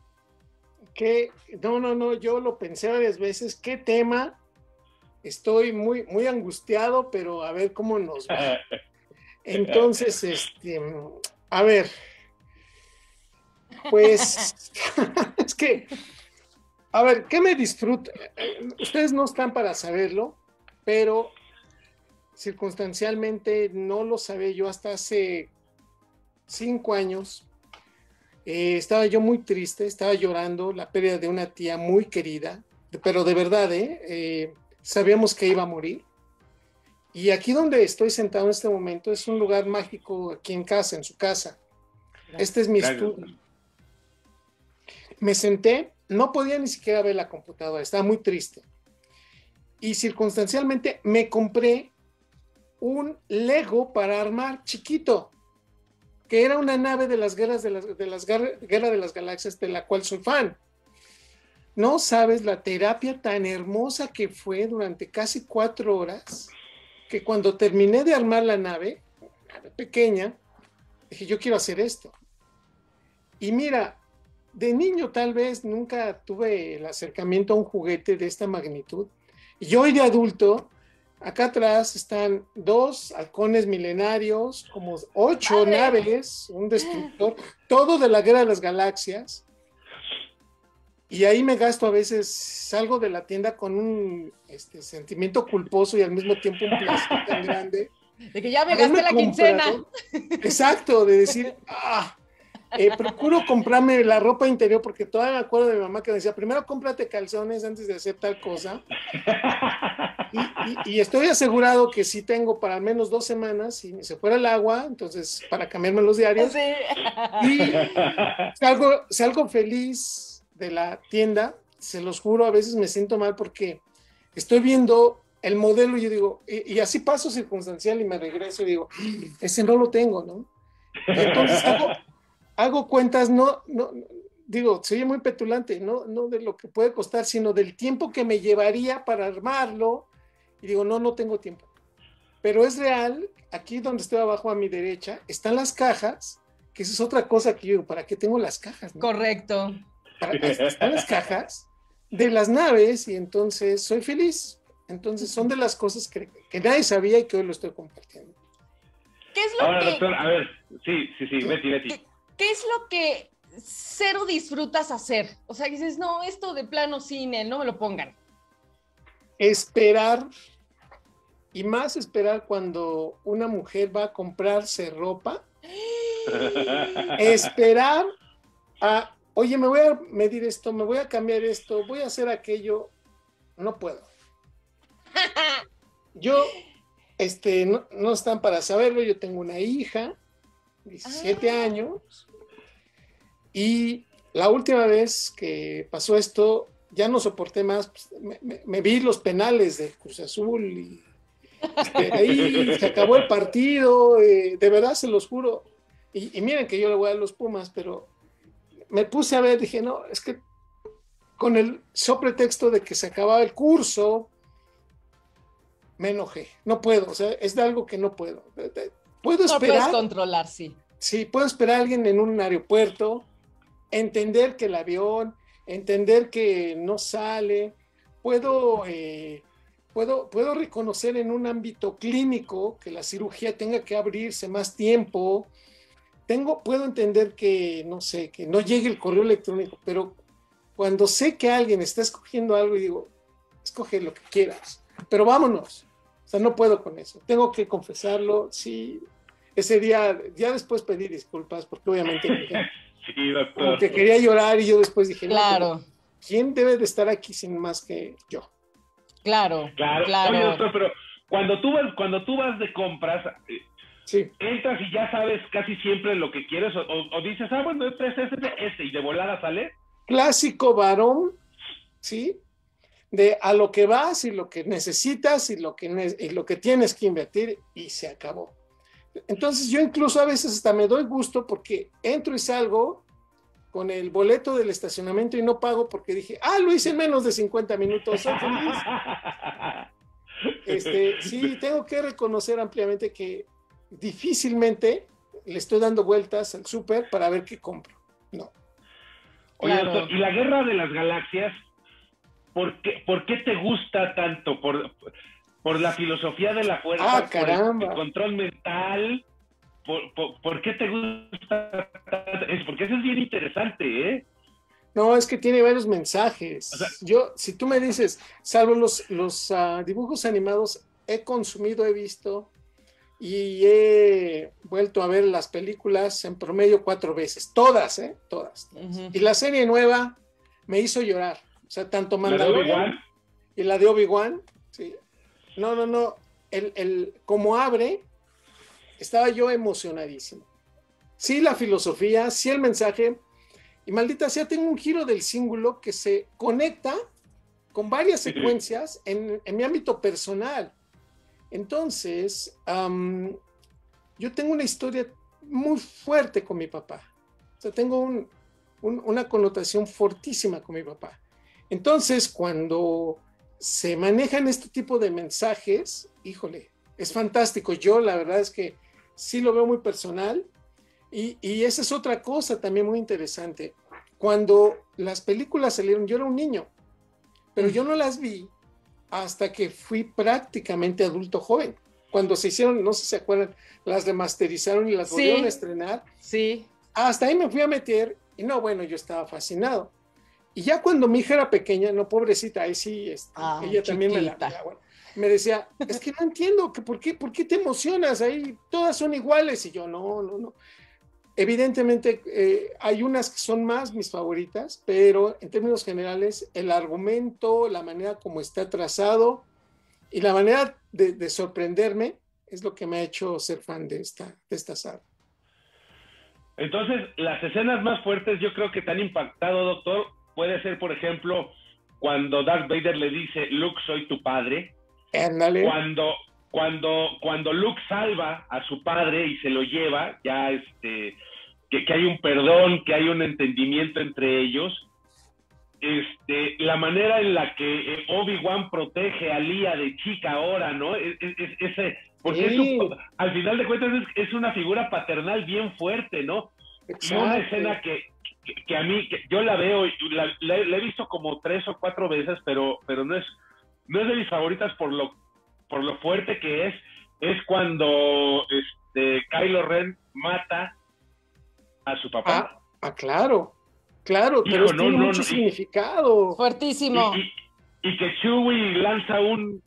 No, yo lo pensé varias veces. ¿Qué tema? Estoy muy, muy angustiado, pero a ver cómo nos va. Entonces, a ver, pues, es que, a ver, ¿qué me disfruto? Ustedes no están para saberlo, pero circunstancialmente no lo sabía yo hasta hace 5 años. Estaba yo muy triste, estaba llorando la pérdida de una tía muy querida, pero de verdad, sabíamos que iba a morir. Y aquí donde estoy sentado en este momento es un lugar mágico aquí en casa, en su casa. Este es mi estudio. Me senté, no podía ni siquiera ver la computadora, estaba muy triste. Y circunstancialmente me compré un Lego para armar chiquito, que era una nave de las guerras Guerra de las Galaxias, de la cual soy fan. No sabes la terapia tan hermosa que fue durante casi 4 horas, que cuando terminé de armar la nave pequeña, dije, yo quiero hacer esto. Y mira, de niño tal vez nunca tuve el acercamiento a un juguete de esta magnitud. Y hoy de adulto, acá atrás están 2 halcones milenarios, como 8 naves, un destructor, todo de la Guerra de las Galaxias. Y ahí me gasto a veces, salgo de la tienda con un sentimiento culposo y al mismo tiempo un placer tan grande. De que ya me gasté la quincena. Exacto, de decir, procuro comprarme la ropa interior, porque todavía me acuerdo de mi mamá que decía, primero cómprate calzones antes de hacer tal cosa. Y estoy asegurado que sí tengo para al menos 2 semanas, si se fuera el agua, entonces para cambiarme los diarios. Sí. Y salgo feliz de la tienda, se los juro, a veces me siento mal porque estoy viendo el modelo y yo digo, y así paso circunstancial y me regreso y digo, ese no lo tengo, ¿no? Entonces hago cuentas, no, digo, se oye muy petulante, no de lo que puede costar, sino del tiempo que me llevaría para armarlo, y digo, no tengo tiempo. Pero es real, aquí donde estoy abajo a mi derecha, están las cajas, que eso es otra cosa que yo digo, ¿para qué tengo las cajas? ¿No? Correcto. Están las cajas de las naves y entonces soy feliz. Entonces son de las cosas que nadie sabía y que hoy lo estoy compartiendo. ¿Qué es lo Ahora, que... doctor, a ver, sí, Betty. ¿Qué es lo que cero disfrutas hacer? O sea, dices, no, esto de plano cine, no me lo pongan. Esperar, y más esperar cuando una mujer va a comprarse ropa. Esperar a, oye, me voy a medir esto, me voy a cambiar esto, voy a hacer aquello. No puedo. Yo, no están para saberlo, yo tengo una hija, 17 años, y La última vez que pasó esto, ya no soporté más, pues, me vi los penales de Cruz Azul y ahí se acabó el partido, de verdad se los juro. Y miren que yo le voy a los Pumas, pero me puse a ver, dije, no, es que con el pretexto de que se acababa el curso, me enojé, no puedo, o sea, es de algo que no puedo. Puedo No puedes esperar, controlar, sí. sí, puedo esperar a alguien en un aeropuerto, entender que el avión, entender que no sale, puedo reconocer en un ámbito clínico que la cirugía tenga que abrirse más tiempo, puedo entender que, no sé, que no llegue el correo electrónico, pero cuando sé que alguien está escogiendo algo y digo, escoge lo que quieras, pero vámonos, o sea, no puedo con eso, tengo que confesarlo, sí, ese día, ya después pedí disculpas, porque obviamente Sí, doctor. como que quería llorar y yo después dije, Claro. no, ¿quién debe de estar aquí sin más que yo? Claro. Oye, doctor, pero cuando tú vas de compras, Sí. entras y ya sabes casi siempre lo que quieres, o dices, bueno, este, y de volada sale. Clásico varón, ¿sí? De a lo que vas y lo que necesitas y lo que tienes que invertir y se acabó. Entonces yo incluso a veces hasta me doy gusto porque entro y salgo con el boleto del estacionamiento y no pago porque dije, lo hice en menos de 50 minutos, soy feliz. Sí, tengo que reconocer ampliamente que difícilmente le estoy dando vueltas al súper para ver qué compro. No. Oye, Claro. doctor, ¿y la Guerra de las Galaxias, por qué te gusta tanto? ¿Por la filosofía de la fuerza? Caramba. ¿Por el control mental? ¿Por qué te gusta tanto? Porque eso es bien interesante, ¿eh? No, es que tiene varios mensajes. O sea, si tú me dices, salvo los dibujos animados, he consumido, he visto y he vuelto a ver las películas en promedio 4 veces. Todas. Uh-huh. Y la serie nueva me hizo llorar. O sea, tanto Mandalorian y la de Obi-Wan. Sí. No. Como abre, estaba yo emocionadísimo. Sí, la filosofía, sí, el mensaje. Y maldita sea, tengo un giro del cíngulo que se conecta con varias secuencias en mi ámbito personal. Entonces, yo tengo una historia muy fuerte con mi papá. O sea, tengo una connotación fortísima con mi papá. Entonces, cuando se manejan este tipo de mensajes, híjole, es fantástico. Yo la verdad es que sí lo veo muy personal. Y esa es otra cosa también muy interesante. Cuando las películas salieron, yo era un niño, pero yo no las vi hasta que fui prácticamente adulto joven. Cuando se hicieron, no sé si se acuerdan, las remasterizaron y las volvieron a estrenar. Sí. Hasta ahí me fui a meter y no, bueno, yo estaba fascinado. Y ya cuando mi hija era pequeña, no, pobrecita, ahí sí, ella también me decía, es que no entiendo, ¿por qué te emocionas? Ahí todas son iguales. Y yo, no. Evidentemente hay unas que son más mis favoritas, pero en términos generales el argumento, la manera como está trazado y la manera de sorprenderme es lo que me ha hecho ser fan de esta saga. Entonces, las escenas más fuertes yo creo que te han impactado, doctor, puede ser, por ejemplo, cuando Darth Vader le dice, Luke, soy tu padre. Ándale. Cuando Luke salva a su padre y se lo lleva, ya que hay un perdón, que hay un entendimiento entre ellos, la manera en la que Obi-Wan protege a Leia de chica ahora, ¿no? Porque sí. Al final de cuentas es una figura paternal bien fuerte, ¿no? Exacto. Y una escena que a mí, yo la veo, la he visto como 3 o 4 veces, pero no es de mis favoritas por lo fuerte que es cuando Kylo Ren mata a su papá. Claro, pero tiene mucho significado. Fuertísimo. Y que Chewie lanza un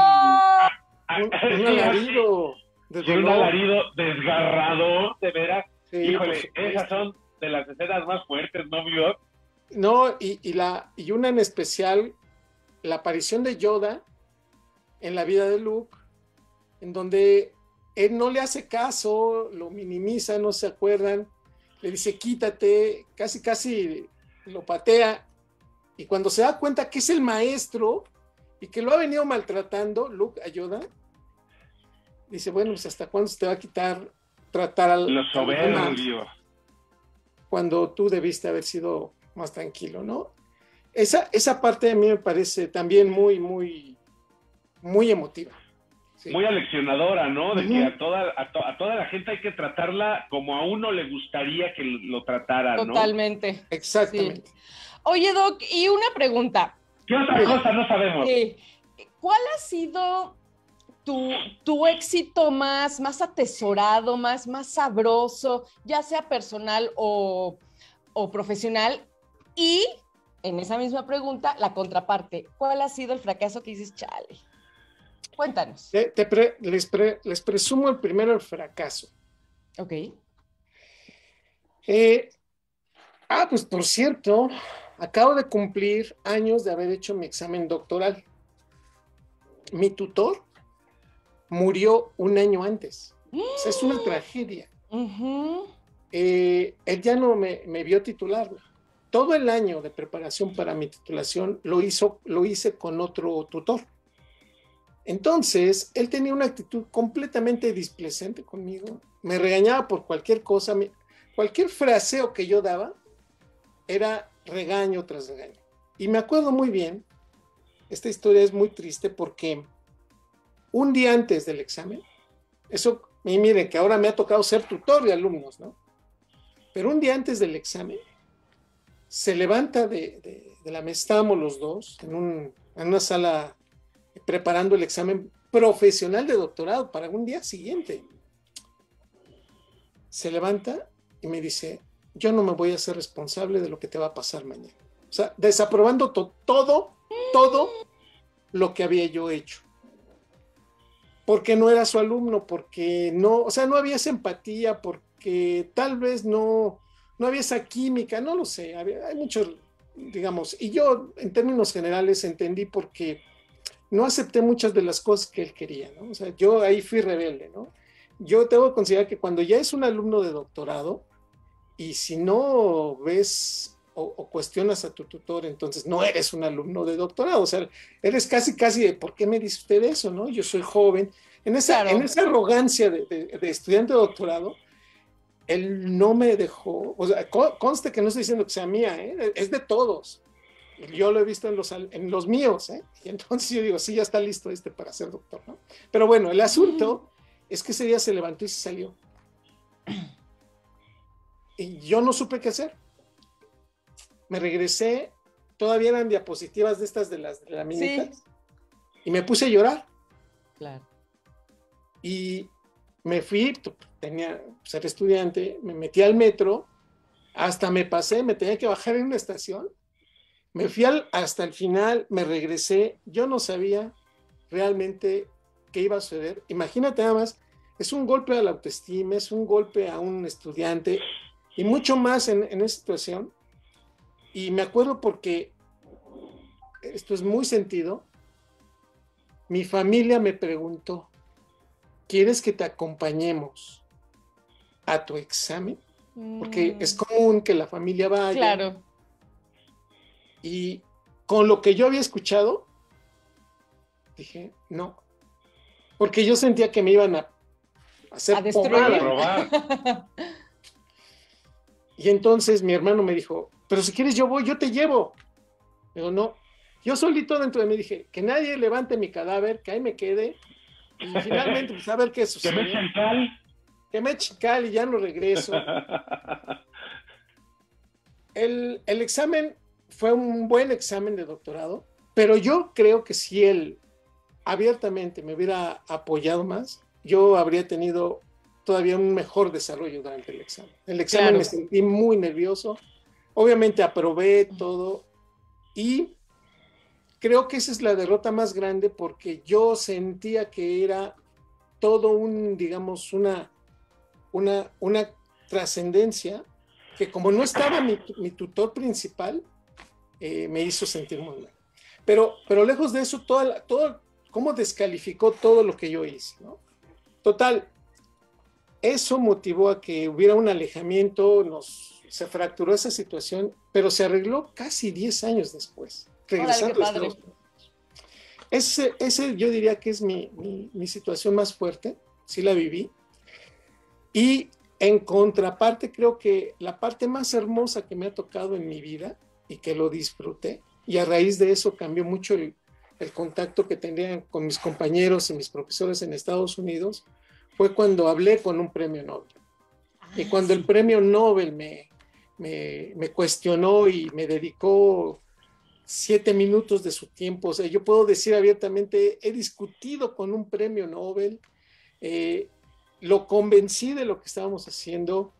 alarido. Un alarido desgarrador, de veras. Sí, híjole, esas son de las escenas más fuertes, ¿no, mi Doc? No, y una en especial, la aparición de Yoda en la vida de Luke, en donde él no le hace caso, lo minimiza, no se acuerdan. le dice, quítate, casi lo patea, y cuando se da cuenta que es el maestro y que lo ha venido maltratando, Luke ayuda, dice, bueno, pues hasta cuándo se te va a quitar tratar al... Lo soberbio. Cuando tú debiste haber sido más tranquilo, ¿no? Esa parte a mí me parece también muy, muy, muy emotiva. Sí. Muy aleccionadora, ¿no? De que a toda la gente hay que tratarla como a uno le gustaría que lo trataran, ¿no? Totalmente. Exactamente. Sí. Oye, Doc, y una pregunta. ¿Qué otra cosa no sabemos? ¿Cuál ha sido tu éxito más atesorado, más sabroso, ya sea personal o profesional? Y en esa misma pregunta, la contraparte, ¿cuál ha sido el fracaso que dices, chale? Cuéntanos. Les presumo el primero, el fracaso. Ok. Pues por cierto, acabo de cumplir años de haber hecho mi examen doctoral. Mi tutor murió un año antes. O sea, es una tragedia. Él ya no me vio titularme. Todo el año de preparación para mi titulación lo hice con otro tutor. Entonces, él tenía una actitud completamente displecente conmigo. Me regañaba por cualquier cosa. Cualquier fraseo que yo daba era regaño tras regaño. Y me acuerdo muy bien, esta historia es muy triste porque un día antes del examen, y miren que ahora me ha tocado ser tutor de alumnos, ¿no? Pero un día antes del examen, se levanta de la mesa, estábamos los dos en una sala preparando el examen profesional de doctorado para un día siguiente. Se levanta y me dice, yo no me voy a hacer responsable de lo que te va a pasar mañana. O sea, desaprobando todo lo que había yo hecho. Porque no era su alumno, porque no había esa empatía, porque tal vez no había esa química, no lo sé, hay muchos, digamos, y yo en términos generales entendí porque no acepté muchas de las cosas que él quería, ¿no? O sea, yo ahí fui rebelde, ¿no? Yo tengo que considerar que cuando ya es un alumno de doctorado, y si no ves o cuestionas a tu tutor, entonces no eres un alumno de doctorado, o sea, eres casi de, ¿por qué me dice usted eso, no? Yo soy joven. En esa arrogancia de estudiante de doctorado, él no me dejó, o sea, conste que no estoy diciendo que sea mía, es de todos. Yo lo he visto en los míos, y entonces yo digo, sí, ya está listo para ser doctor, ¿no? Pero bueno, el asunto es que ese día se levantó y se salió. Y yo no supe qué hacer. Me regresé, todavía eran diapositivas de estas de las laminitas, y me puse a llorar. Claro. Y me fui, tenía ser estudiante, me metí al metro, hasta me pasé, me tenía que bajar en una estación, me fui hasta el final, me regresé, yo no sabía realmente qué iba a suceder. Imagínate nada más, es un golpe a la autoestima, es un golpe a un estudiante, y mucho más en esa situación. Y me acuerdo porque, esto es muy sentido, mi familia me preguntó, ¿quieres que te acompañemos a tu examen? Porque es común que la familia vaya. Claro. Y con lo que yo había escuchado, dije, no. Porque yo sentía que me iban a hacer a destruir. Y entonces mi hermano me dijo, pero si quieres yo voy, yo te llevo. Pero no, yo solito dentro de mí dije, que nadie levante mi cadáver, que ahí me quede. Y finalmente, pues a ver qué sucede. Que me echen cal y ya no regreso. El examen fue un buen examen de doctorado, pero yo creo que si él abiertamente me hubiera apoyado más, yo habría tenido todavía un mejor desarrollo durante el examen. El examen me sentí muy nervioso, obviamente aprobé todo y creo que esa es la derrota más grande porque yo sentía que era todo digamos, una trascendencia que como no estaba mi tutor principal, me hizo sentir muy mal. Pero lejos de eso, todo cómo descalificó todo lo que yo hice, ¿no? Total, eso motivó a que hubiera un alejamiento, se fracturó esa situación, pero se arregló casi 10 años después, regresando Órale, qué padre. a Estados Unidos. Ese yo diría que es mi situación más fuerte, sí la viví. Y en contraparte, creo que la parte más hermosa que me ha tocado en mi vida y que lo disfruté, y a raíz de eso cambió mucho el contacto que tenía con mis compañeros y mis profesores en Estados Unidos, fue cuando hablé con un premio Nobel. Y cuando el premio Nobel me cuestionó y me dedicó 7 minutos de su tiempo, o sea, yo puedo decir abiertamente, he discutido con un premio Nobel, lo convencí de lo que estábamos haciendo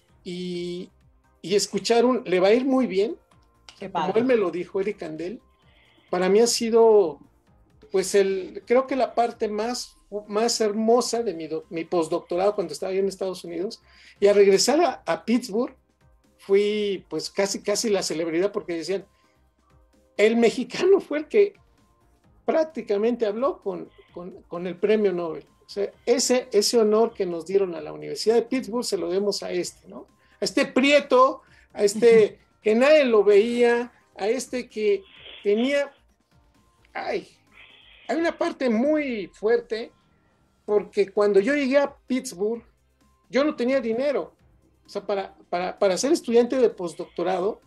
y escuchar le va a ir muy bien, como él me lo dijo, Eric Kandel, para mí ha sido, pues, creo que la parte más hermosa de mi postdoctorado cuando estaba yo en Estados Unidos. Y al regresar a Pittsburgh, fui pues casi la celebridad, porque decían, el mexicano fue el que prácticamente habló con el premio Nobel. O sea, ese honor que nos dieron a la Universidad de Pittsburgh se lo demos a ¿no? A este prieto, a que nadie lo veía, a que tenía... hay una parte muy fuerte, porque cuando yo llegué a Pittsburgh, yo no tenía dinero. O sea, para ser estudiante de postdoctorado,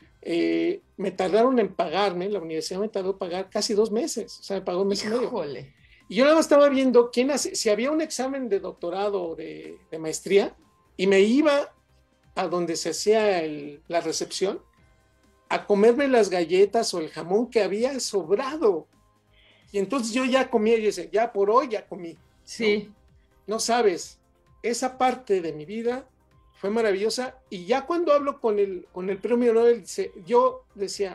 me tardaron en pagarme, la universidad me tardó en pagar casi 2 meses, o sea, me pagó 1 mes y medio. Y yo nada más estaba viendo si había un examen de doctorado o de maestría, y me iba a donde se hacía la recepción a comerme las galletas o el jamón que había sobrado. Y entonces yo ya comía, y decía, ya por hoy ya comí. Sí. No sabes, esa parte de mi vida fue maravillosa. Y ya cuando hablo con el premio Nobel, yo decía,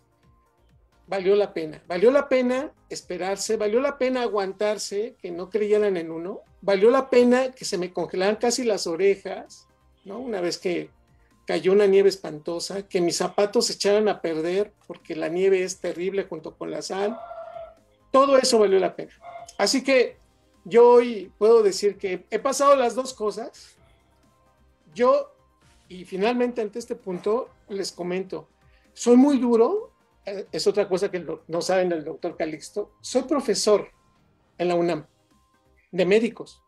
valió la pena esperarse, valió la pena aguantarse, que no creyeran en uno, valió la pena que se me congelaran casi las orejas, ¿no? Una vez que cayó una nieve espantosa, que mis zapatos se echaran a perder porque la nieve es terrible junto con la sal. Todo eso valió la pena. Así que yo hoy puedo decir que he pasado las dos cosas. Y finalmente ante este punto les comento, soy muy duro, es otra cosa que no saben del doctor Calixto, soy profesor en la UNAM de médicos.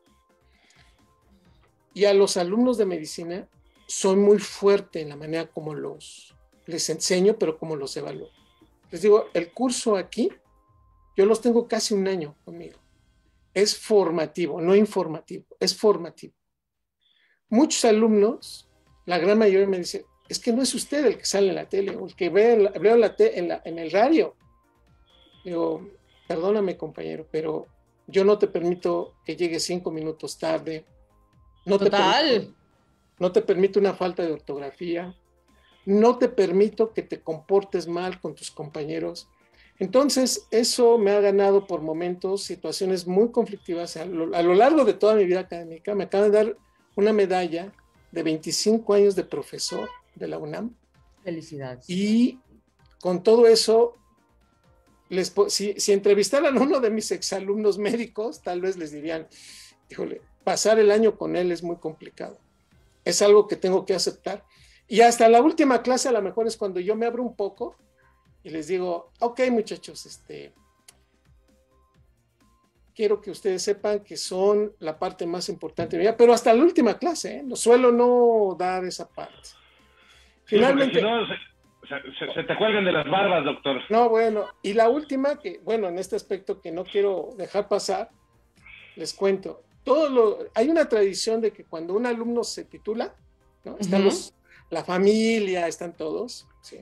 Y a los alumnos de medicina soy muy fuerte en la manera como les enseño, pero como los evalúo. Les digo, el curso aquí, yo los tengo casi 1 año conmigo. Es formativo, no informativo, es formativo. Muchos alumnos, la gran mayoría me dicen, es que no es usted el que sale en la tele o el que veo en el radio. Digo, perdóname, compañero, pero yo no te permito que llegues 5 minutos tarde. No te permito una falta de ortografía. No te permito que te comportes mal con tus compañeros. Entonces, eso me ha ganado por momentos situaciones muy conflictivas. A lo largo de toda mi vida académica, me acaban de dar una medalla de 25 años de profesor de la UNAM. Felicidades. Y con todo eso, si entrevistaran a uno de mis exalumnos médicos, tal vez les dirían, híjole, pasar el año con él es muy complicado. Es algo que tengo que aceptar. Y hasta la última clase a lo mejor es cuando yo me abro un poco y les digo, ok, muchachos, quiero que ustedes sepan que son la parte más importante de mi vida, pero hasta la última clase, no suelo no dar esa parte. Finalmente, si no, se te cuelgan de las barbas, doctor. No, bueno, y la última, en este aspecto que no quiero dejar pasar, les cuento, hay una tradición de que cuando un alumno se titula, ¿no? Están la familia, están todos, ¿sí?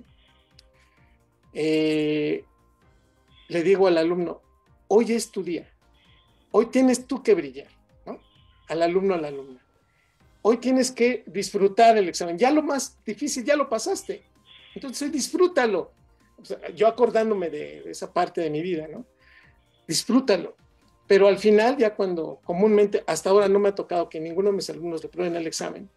Le digo al alumno, hoy es tu día, hoy tienes tú que brillar, ¿no? Al alumno, a la alumna. Hoy tienes que disfrutar el examen, ya lo más difícil ya lo pasaste, entonces disfrútalo. O sea, yo acordándome de esa parte de mi vida, ¿no? Disfrútalo. Pero al final, ya cuando comúnmente, hasta ahora no me ha tocado que ninguno de mis alumnos reprueben el examen,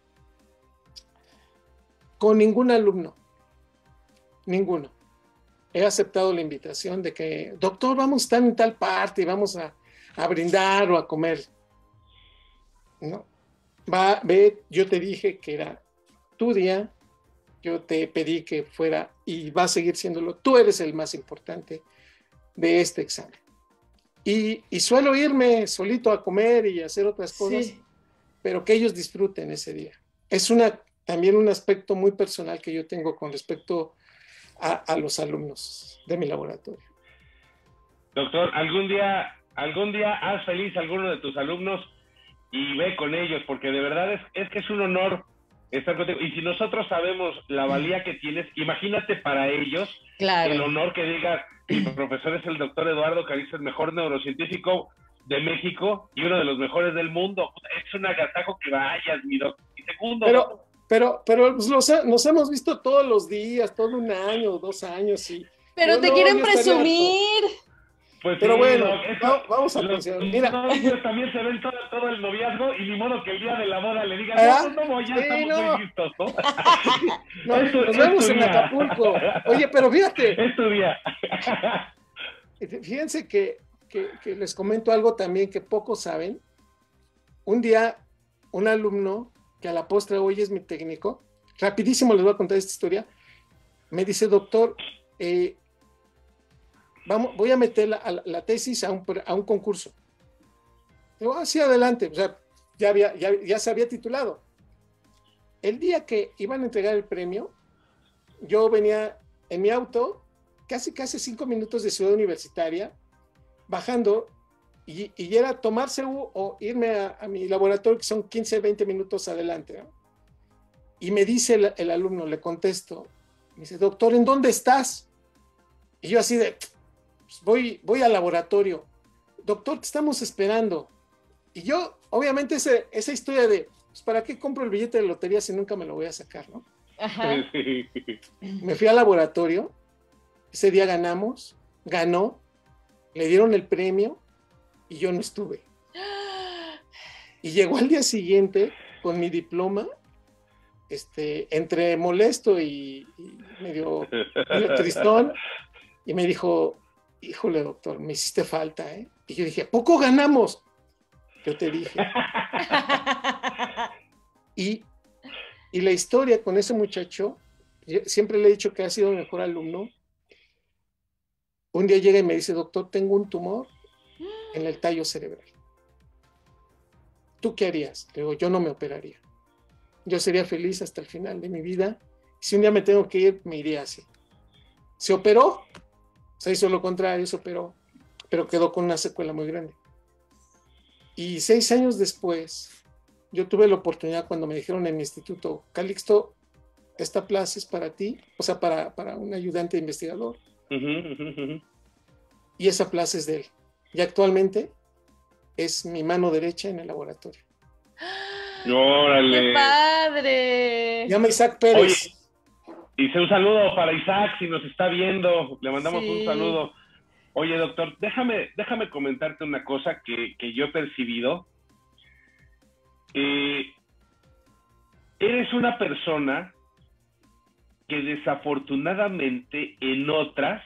con ningún alumno, ninguno, he aceptado la invitación de que, doctor, vamos a estar en tal parte y vamos a brindar o a comer. No, ve, yo te dije que era tu día, yo te pedí que fuera y va a seguir siéndolo. Tú eres el más importante de este examen. Y suelo irme solito a comer y hacer otras cosas, Sí. pero que ellos disfruten ese día. Es también un aspecto muy personal que yo tengo con respecto a los alumnos de mi laboratorio. Doctor, algún día haz feliz a alguno de tus alumnos y ve con ellos, porque de verdad es que es un honor estar contigo. Y si nosotros sabemos la valía que tienes, imagínate para ellos Claro. el honor que digas, mi profesor es el doctor Eduardo Carrizo, el mejor neurocientífico de México y uno de los mejores del mundo. Es un agasajo que vayas, mi doctor. Y segundo... Pero pues, nos hemos visto todos los días, todo un año, 2 años. Pero te quieren presumir. Pues pero sí, bueno, vamos a pensar. Mira, también se ven todo el noviazgo y ni modo que el día de la boda le digan, no, ya estamos muy listos, ¿no? Nos vemos en Acapulco. Oye, pero fíjate. Es tu día. Fíjense que les comento algo también que pocos saben. Un día, un alumno, que a la postre hoy es mi técnico, rapidísimo les voy a contar esta historia, me dice, doctor, voy a meter la tesis a un concurso. Digo, sí, adelante. O sea, ya se había titulado. El día que iban a entregar el premio, yo venía en mi auto, casi 5 minutos de Ciudad Universitaria, bajando, y era tomarse o irme a mi laboratorio, que son 15, 20 minutos adelante, ¿no? Y me dice el alumno, le contesto, me dice, doctor, ¿en dónde estás? Y yo así de... Voy al laboratorio. Doctor, te estamos esperando. Y yo, obviamente, esa historia de, pues, ¿para qué compro el billete de lotería si nunca me lo voy a sacar, no? Ajá. Me fui al laboratorio. Ese día ganó, le dieron el premio y yo no estuve. Y llegó al día siguiente con mi diploma, entre molesto y medio tristón, y me dijo, híjole, doctor, me hiciste falta, ¿eh? Y yo dije, ¿a poco ganamos? Yo te dije. Y la historia con ese muchacho, siempre le he dicho que ha sido el mejor alumno. Un día llega y me dice, doctor, tengo un tumor en el tallo cerebral. ¿Tú qué harías? Le digo, yo no me operaría. Yo sería feliz hasta el final de mi vida. Si un día me tengo que ir, me iría así. Se operó. Se hizo lo contrario, se operó, pero quedó con una secuela muy grande. Y 6 años después, yo tuve la oportunidad cuando me dijeron en mi instituto, Calixto, esta plaza es para ti, o sea, para un ayudante de investigador. Y esa plaza es de él. Y actualmente es mi mano derecha en el laboratorio. ¡Órale! ¡Qué padre! Llama Isaac Pérez. Oye, hice un saludo para Isaac, si nos está viendo, le mandamos un saludo. Oye, doctor, déjame comentarte una cosa que yo he percibido. Eres una persona que desafortunadamente en otra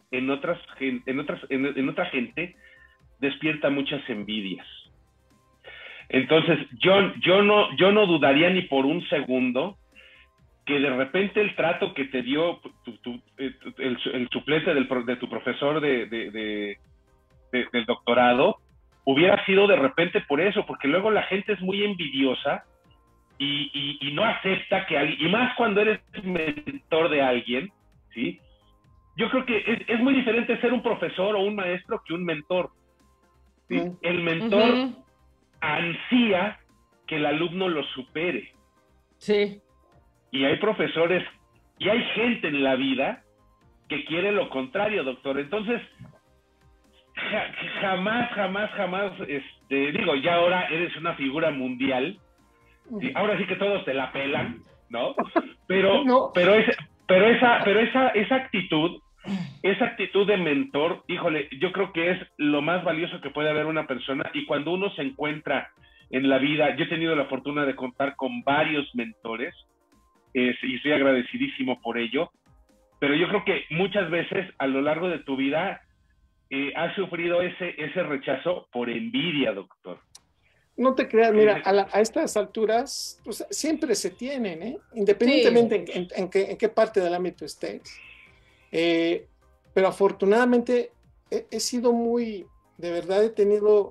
gente despierta muchas envidias. Entonces, yo no dudaría ni por un segundo que de repente el trato que te dio el suplente de tu profesor del doctorado hubiera sido de repente por eso, porque luego la gente es muy envidiosa y no acepta que alguien, y más cuando eres mentor de alguien, ¿sí? Yo creo que es muy diferente ser un profesor o un maestro que un mentor, ¿sí? El mentor ansía que el alumno lo supere. Sí. Y hay profesores y hay gente en la vida que quiere lo contrario, doctor. Entonces, jamás, digo, ya ahora eres una figura mundial. ¿Sí? Ahora sí que todos te la pelan, ¿no? Pero esa actitud de mentor, híjole, yo creo que es lo más valioso que puede haber una persona. Y cuando uno se encuentra en la vida, yo he tenido la fortuna de contar con varios mentores, y estoy agradecidísimo por ello, pero yo creo que muchas veces a lo largo de tu vida has sufrido ese rechazo por envidia, doctor. no te creas, mira, a estas alturas pues, siempre se tienen, ¿eh? Independientemente Sí. en qué parte del ámbito estés. Pero afortunadamente he sido de verdad he tenido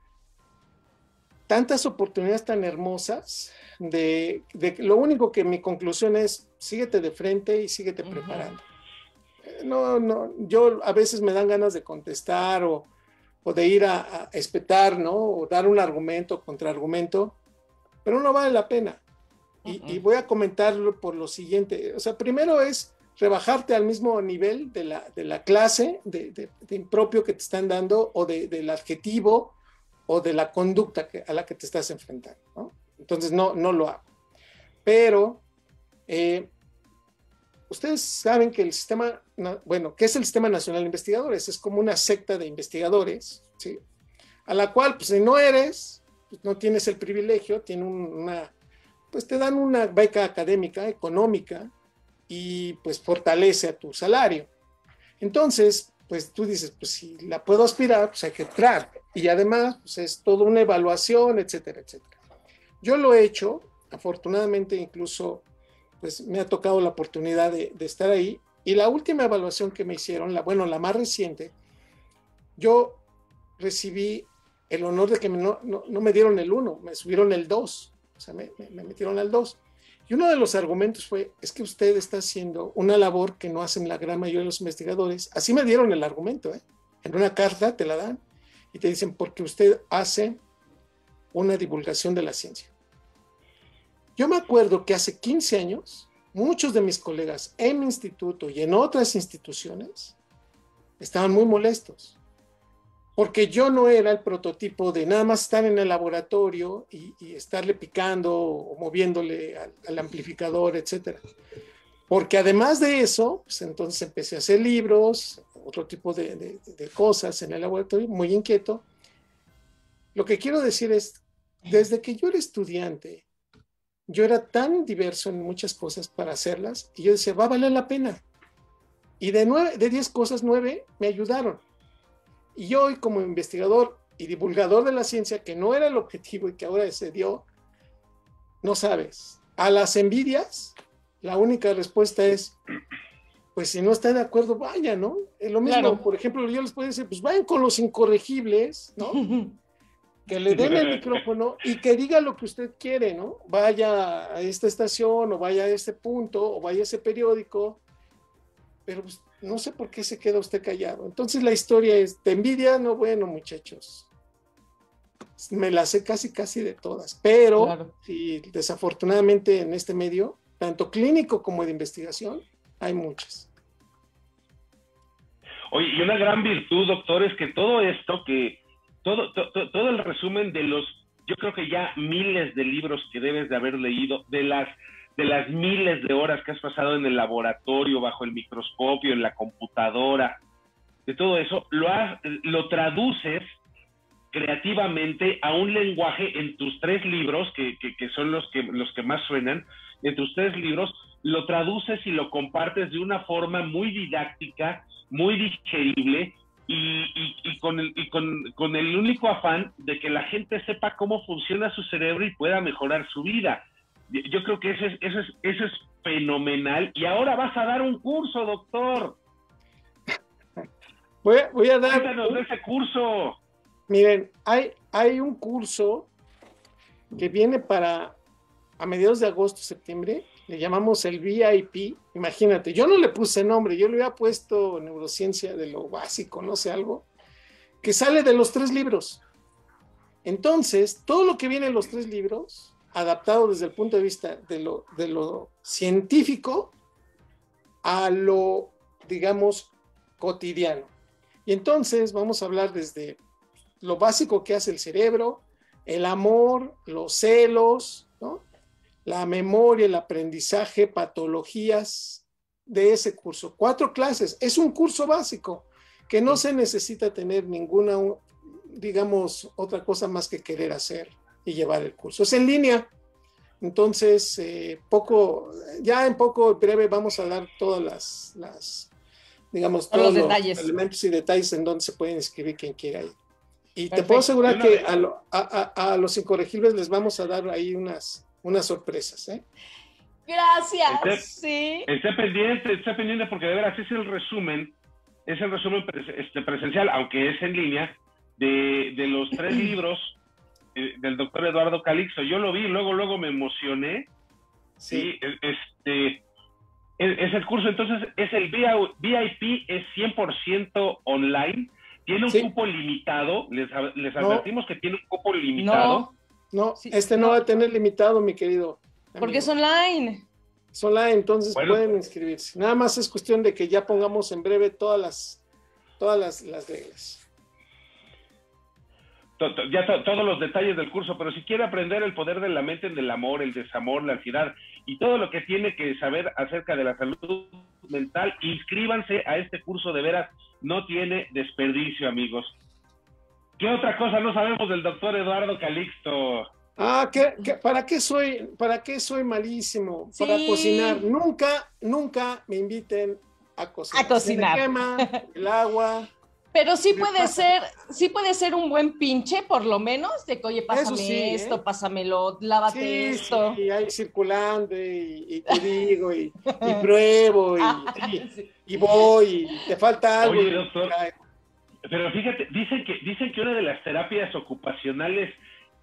tantas oportunidades tan hermosas lo único que mi conclusión es, síguete de frente y síguete preparando. No, yo a veces me dan ganas de contestar o de ir a espetar, ¿no? O dar un argumento, contraargumento, pero no vale la pena. Y voy a comentarlo por lo siguiente. O sea, primero es rebajarte al mismo nivel de la clase, de impropio que te están dando, o del adjetivo, o de la conducta a la que te estás enfrentando, ¿no? Entonces, no lo hago. Pero, ustedes saben que el sistema, bueno, ¿qué es el Sistema Nacional de Investigadores? Es como una secta de investigadores, ¿sí? A la cual, pues si no eres, pues, no tienes el privilegio, pues te dan una beca académica, económica, y pues fortalece a tu salario. Entonces, pues tú dices, pues si la puedo aspirar, pues hay que entrar. Y además, pues es toda una evaluación, etcétera, etcétera. Yo lo he hecho, afortunadamente incluso, pues me ha tocado la oportunidad de estar ahí. Y la última evaluación que me hicieron, la más reciente, yo recibí el honor de que no me dieron el 1, me subieron el 2, o sea, me metieron al 2. Y uno de los argumentos fue, es que usted está haciendo una labor que no hacen la gran mayoría de los investigadores. Así me dieron el argumento, ¿eh? En una carta te la dan y te dicen, porque usted hace una divulgación de la ciencia. Yo me acuerdo que hace 15 años, muchos de mis colegas en mi instituto y en otras instituciones estaban muy molestos, porque yo no era el prototipo de nada más estar en el laboratorio y estarle picando o moviéndole al amplificador, etcétera. Porque además de eso, pues entonces empecé a hacer libros, otro tipo de cosas en el laboratorio, muy inquieto. Lo que quiero decir es, desde que yo era estudiante, yo era tan diverso en muchas cosas para hacerlas, y yo decía, va a valer la pena. Y de 10 cosas, 9 me ayudaron. Y hoy, como investigador y divulgador de la ciencia, que no era el objetivo y que ahora se dio, no sabes. A las envidias, la única respuesta es, pues si no está de acuerdo, vaya, ¿no? Es lo mismo, claro. Por ejemplo, yo les puedo decir, pues vayan con los incorregibles, ¿no? Que le den el micrófono y que diga lo que usted quiere, ¿no? Vaya a esta estación, o vaya a este punto, o vaya a ese periódico, pero pues, no sé por qué se queda usted callado. Entonces la historia es, ¿de envidia? No, bueno, muchachos, me la sé casi de todas, pero claro. Sí, desafortunadamente en este medio, tanto clínico como de investigación, hay muchas. Oye, y una gran virtud, doctor, es que todo esto, todo el resumen de yo creo que ya miles de libros que debes de haber leído, de las miles de horas que has pasado en el laboratorio, bajo el microscopio, en la computadora, de todo eso, lo traduces creativamente a un lenguaje en tus 3 libros, que son los que más suenan. En tus 3 libros, lo traduces y lo compartes de una forma muy didáctica, muy digerible, y con el único afán de que la gente sepa cómo funciona su cerebro y pueda mejorar su vida. Yo creo que eso es fenomenal. Y ahora vas a dar un curso, doctor. Voy a dar... Cuéntanos de ese curso. Miren, hay un curso que viene a mediados de agosto, septiembre, le llamamos el VIP. Imagínate, yo no le puse nombre, yo le había puesto neurociencia de lo básico, no sé, algo, que sale de los 3 libros. Entonces, todo lo que viene en los 3 libros, adaptado desde el punto de vista de lo científico a lo, digamos, cotidiano. Y entonces vamos a hablar desde lo básico que hace el cerebro, el amor, los celos, ¿no? La memoria, el aprendizaje, patologías de ese curso. 4 clases. Es un curso básico que no se necesita tener ninguna, digamos, otra cosa más que querer hacer y llevar el curso. Es en línea. Entonces, ya en poco breve vamos a dar todas digamos, todos los elementos y detalles en donde se pueden inscribir quien quiera ir. Y Perfecto. te puedo asegurar que a los incorregibles les vamos a dar ahí unas sorpresas, ¿eh? Gracias, sí. Esté pendiente porque de veras es el resumen presencial, aunque es en línea, de los 3 libros del doctor Eduardo Calixto. Yo lo vi, luego me emocioné. Sí, es el curso, entonces es el VIP, es 100% online, tiene un cupo limitado, les advertimos que tiene un cupo limitado. No, no va a tener limitado, mi querido amigo. Porque es online. Es online, entonces pueden inscribirse. Nada más es cuestión de que ya pongamos en breve todas las reglas. Todos los detalles del curso, pero si quiere aprender el poder de la mente, del amor, el desamor, la ansiedad y todo lo que tiene que saber acerca de la salud mental, inscríbanse a este curso, de veras, no tiene desperdicio, amigos. ¿Qué otra cosa no sabemos del doctor Eduardo Calixto? ¿Para qué soy malísimo? Sí. Para cocinar. Nunca me inviten a cocinar. Se me quema el agua. Pero sí puede ser un buen pinche, por lo menos, de que, oye, pásame esto, pásamelo, lávate esto. Sí, ahí circulando, y te digo, y pruebo, y voy, y te falta algo. Oye, doctor, pero fíjate, dicen que una de las terapias ocupacionales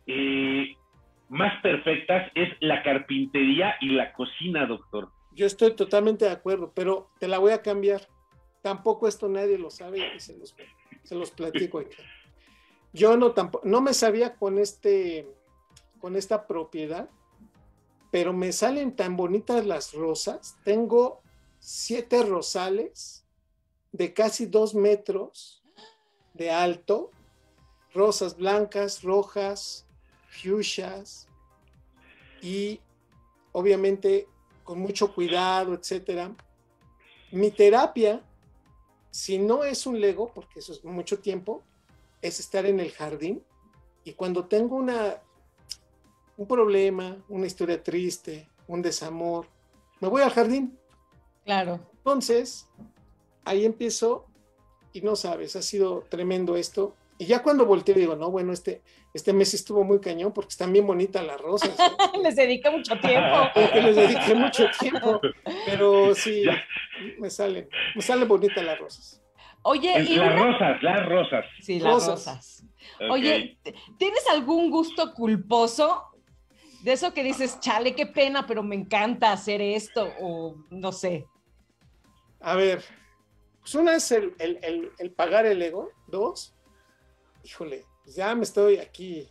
más perfectas es la carpintería y la cocina, doctor. Yo estoy totalmente de acuerdo, pero te la voy a cambiar. Tampoco esto nadie lo sabe y se los platico aquí. Yo no me sabía con esta propiedad, pero me salen tan bonitas las rosas. Tengo 7 rosales de casi 2 metros de alto, rosas blancas, rojas, fuchsias, y obviamente con mucho cuidado, etcétera. Mi terapia, si no es un Lego, porque eso es mucho tiempo, es estar en el jardín, y cuando tengo un problema, una historia triste, un desamor, me voy al jardín. Claro. Entonces, ahí empiezo, y no sabes, ha sido tremendo esto. Y ya cuando volteo digo, no, bueno, este mes estuvo muy cañón porque están bien bonitas las rosas. Les dediqué mucho tiempo. Porque les dediqué mucho tiempo. Pero sí, me salen bonitas las rosas. Oye, las rosas. Sí, las rosas. Okay. Oye, ¿tienes algún gusto culposo? De eso que dices, chale, qué pena, pero me encanta hacer esto, o no sé. A ver, pues una es el pagar el ego. 2, híjole, pues ya me estoy aquí.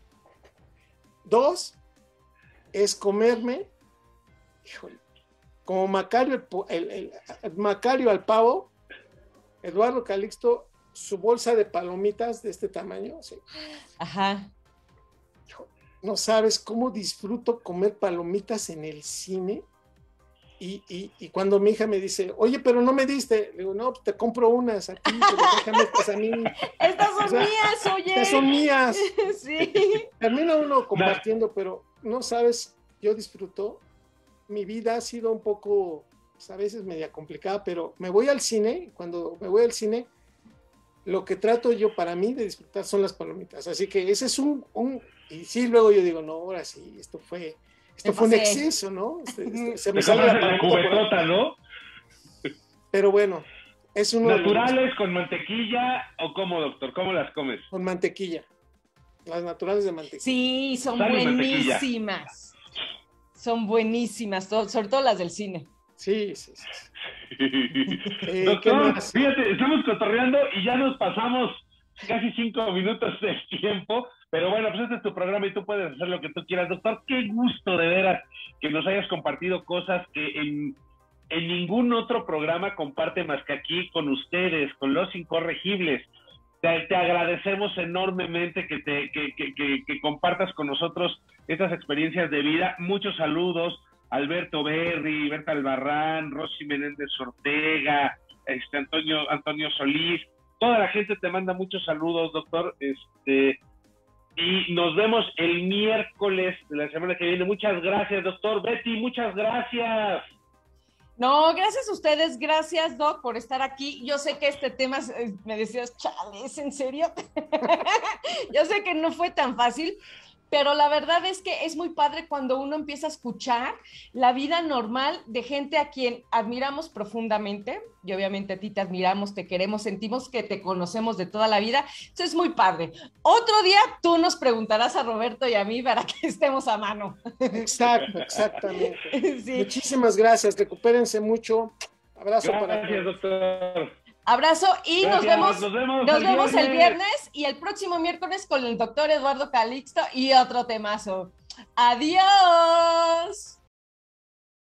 2 es comerme, híjole, como Macario, el Macario al pavo, Eduardo Calixto, su bolsa de palomitas de este tamaño. ¿Sí? Ajá. Híjole, no sabes cómo disfruto comer palomitas en el cine. Y cuando mi hija me dice, oye, pero no me diste, le digo, no, te compro unas a ti, pero déjame estas a mí. Estas son mías, oye. Estas son mías. Sí. Termina uno compartiendo, pero no sabes, yo disfruto. Mi vida ha sido un poco, pues, a veces media complicada, pero me voy al cine, cuando me voy al cine, lo que trato yo para mí de disfrutar son las palomitas. Así que ese es y sí, luego yo digo, no, ahora sí, esto fue un exceso, ¿no? Se me sale la cubetota, ¿no? Pero bueno, es uno ¿naturales con mantequilla o cómo, doctor? ¿Cómo las comes? Con mantequilla. Las naturales de mantequilla. Sí, son buenísimas. Son buenísimas, sobre todo las del cine. Sí. Doctor, fíjate, estamos cotorreando y ya nos pasamos casi 5 minutos del tiempo. Pero bueno, pues este es tu programa y tú puedes hacer lo que tú quieras. Doctor, qué gusto de veras que nos hayas compartido cosas que en ningún otro programa comparte más que aquí con ustedes, con los incorregibles. Te agradecemos enormemente que compartas con nosotros estas experiencias de vida. Muchos saludos, Alberto Berry, Berta Albarrán, Rosy Menéndez Ortega, Antonio Solís. Toda la gente te manda muchos saludos, doctor. Y nos vemos el miércoles de la semana que viene. Muchas gracias, doctor. Betty, muchas gracias. No, gracias a ustedes, gracias Doc por estar aquí. Yo sé que este tema, me decías, chale, ¿es en serio? Yo sé que no fue tan fácil, pero la verdad es que es muy padre cuando uno empieza a escuchar la vida normal de gente a quien admiramos profundamente, y obviamente a ti te admiramos, te queremos, sentimos que te conocemos de toda la vida. Eso es muy padre. Otro día tú nos preguntarás a Roberto y a mí para que estemos a mano. Exacto, exactamente. Sí. Muchísimas gracias, recupérense mucho. Abrazo para Gracias, todos. doctor. Abrazo y Gracias, nos vemos el viernes y el próximo miércoles con el doctor Eduardo Calixto y otro temazo. ¡Adiós!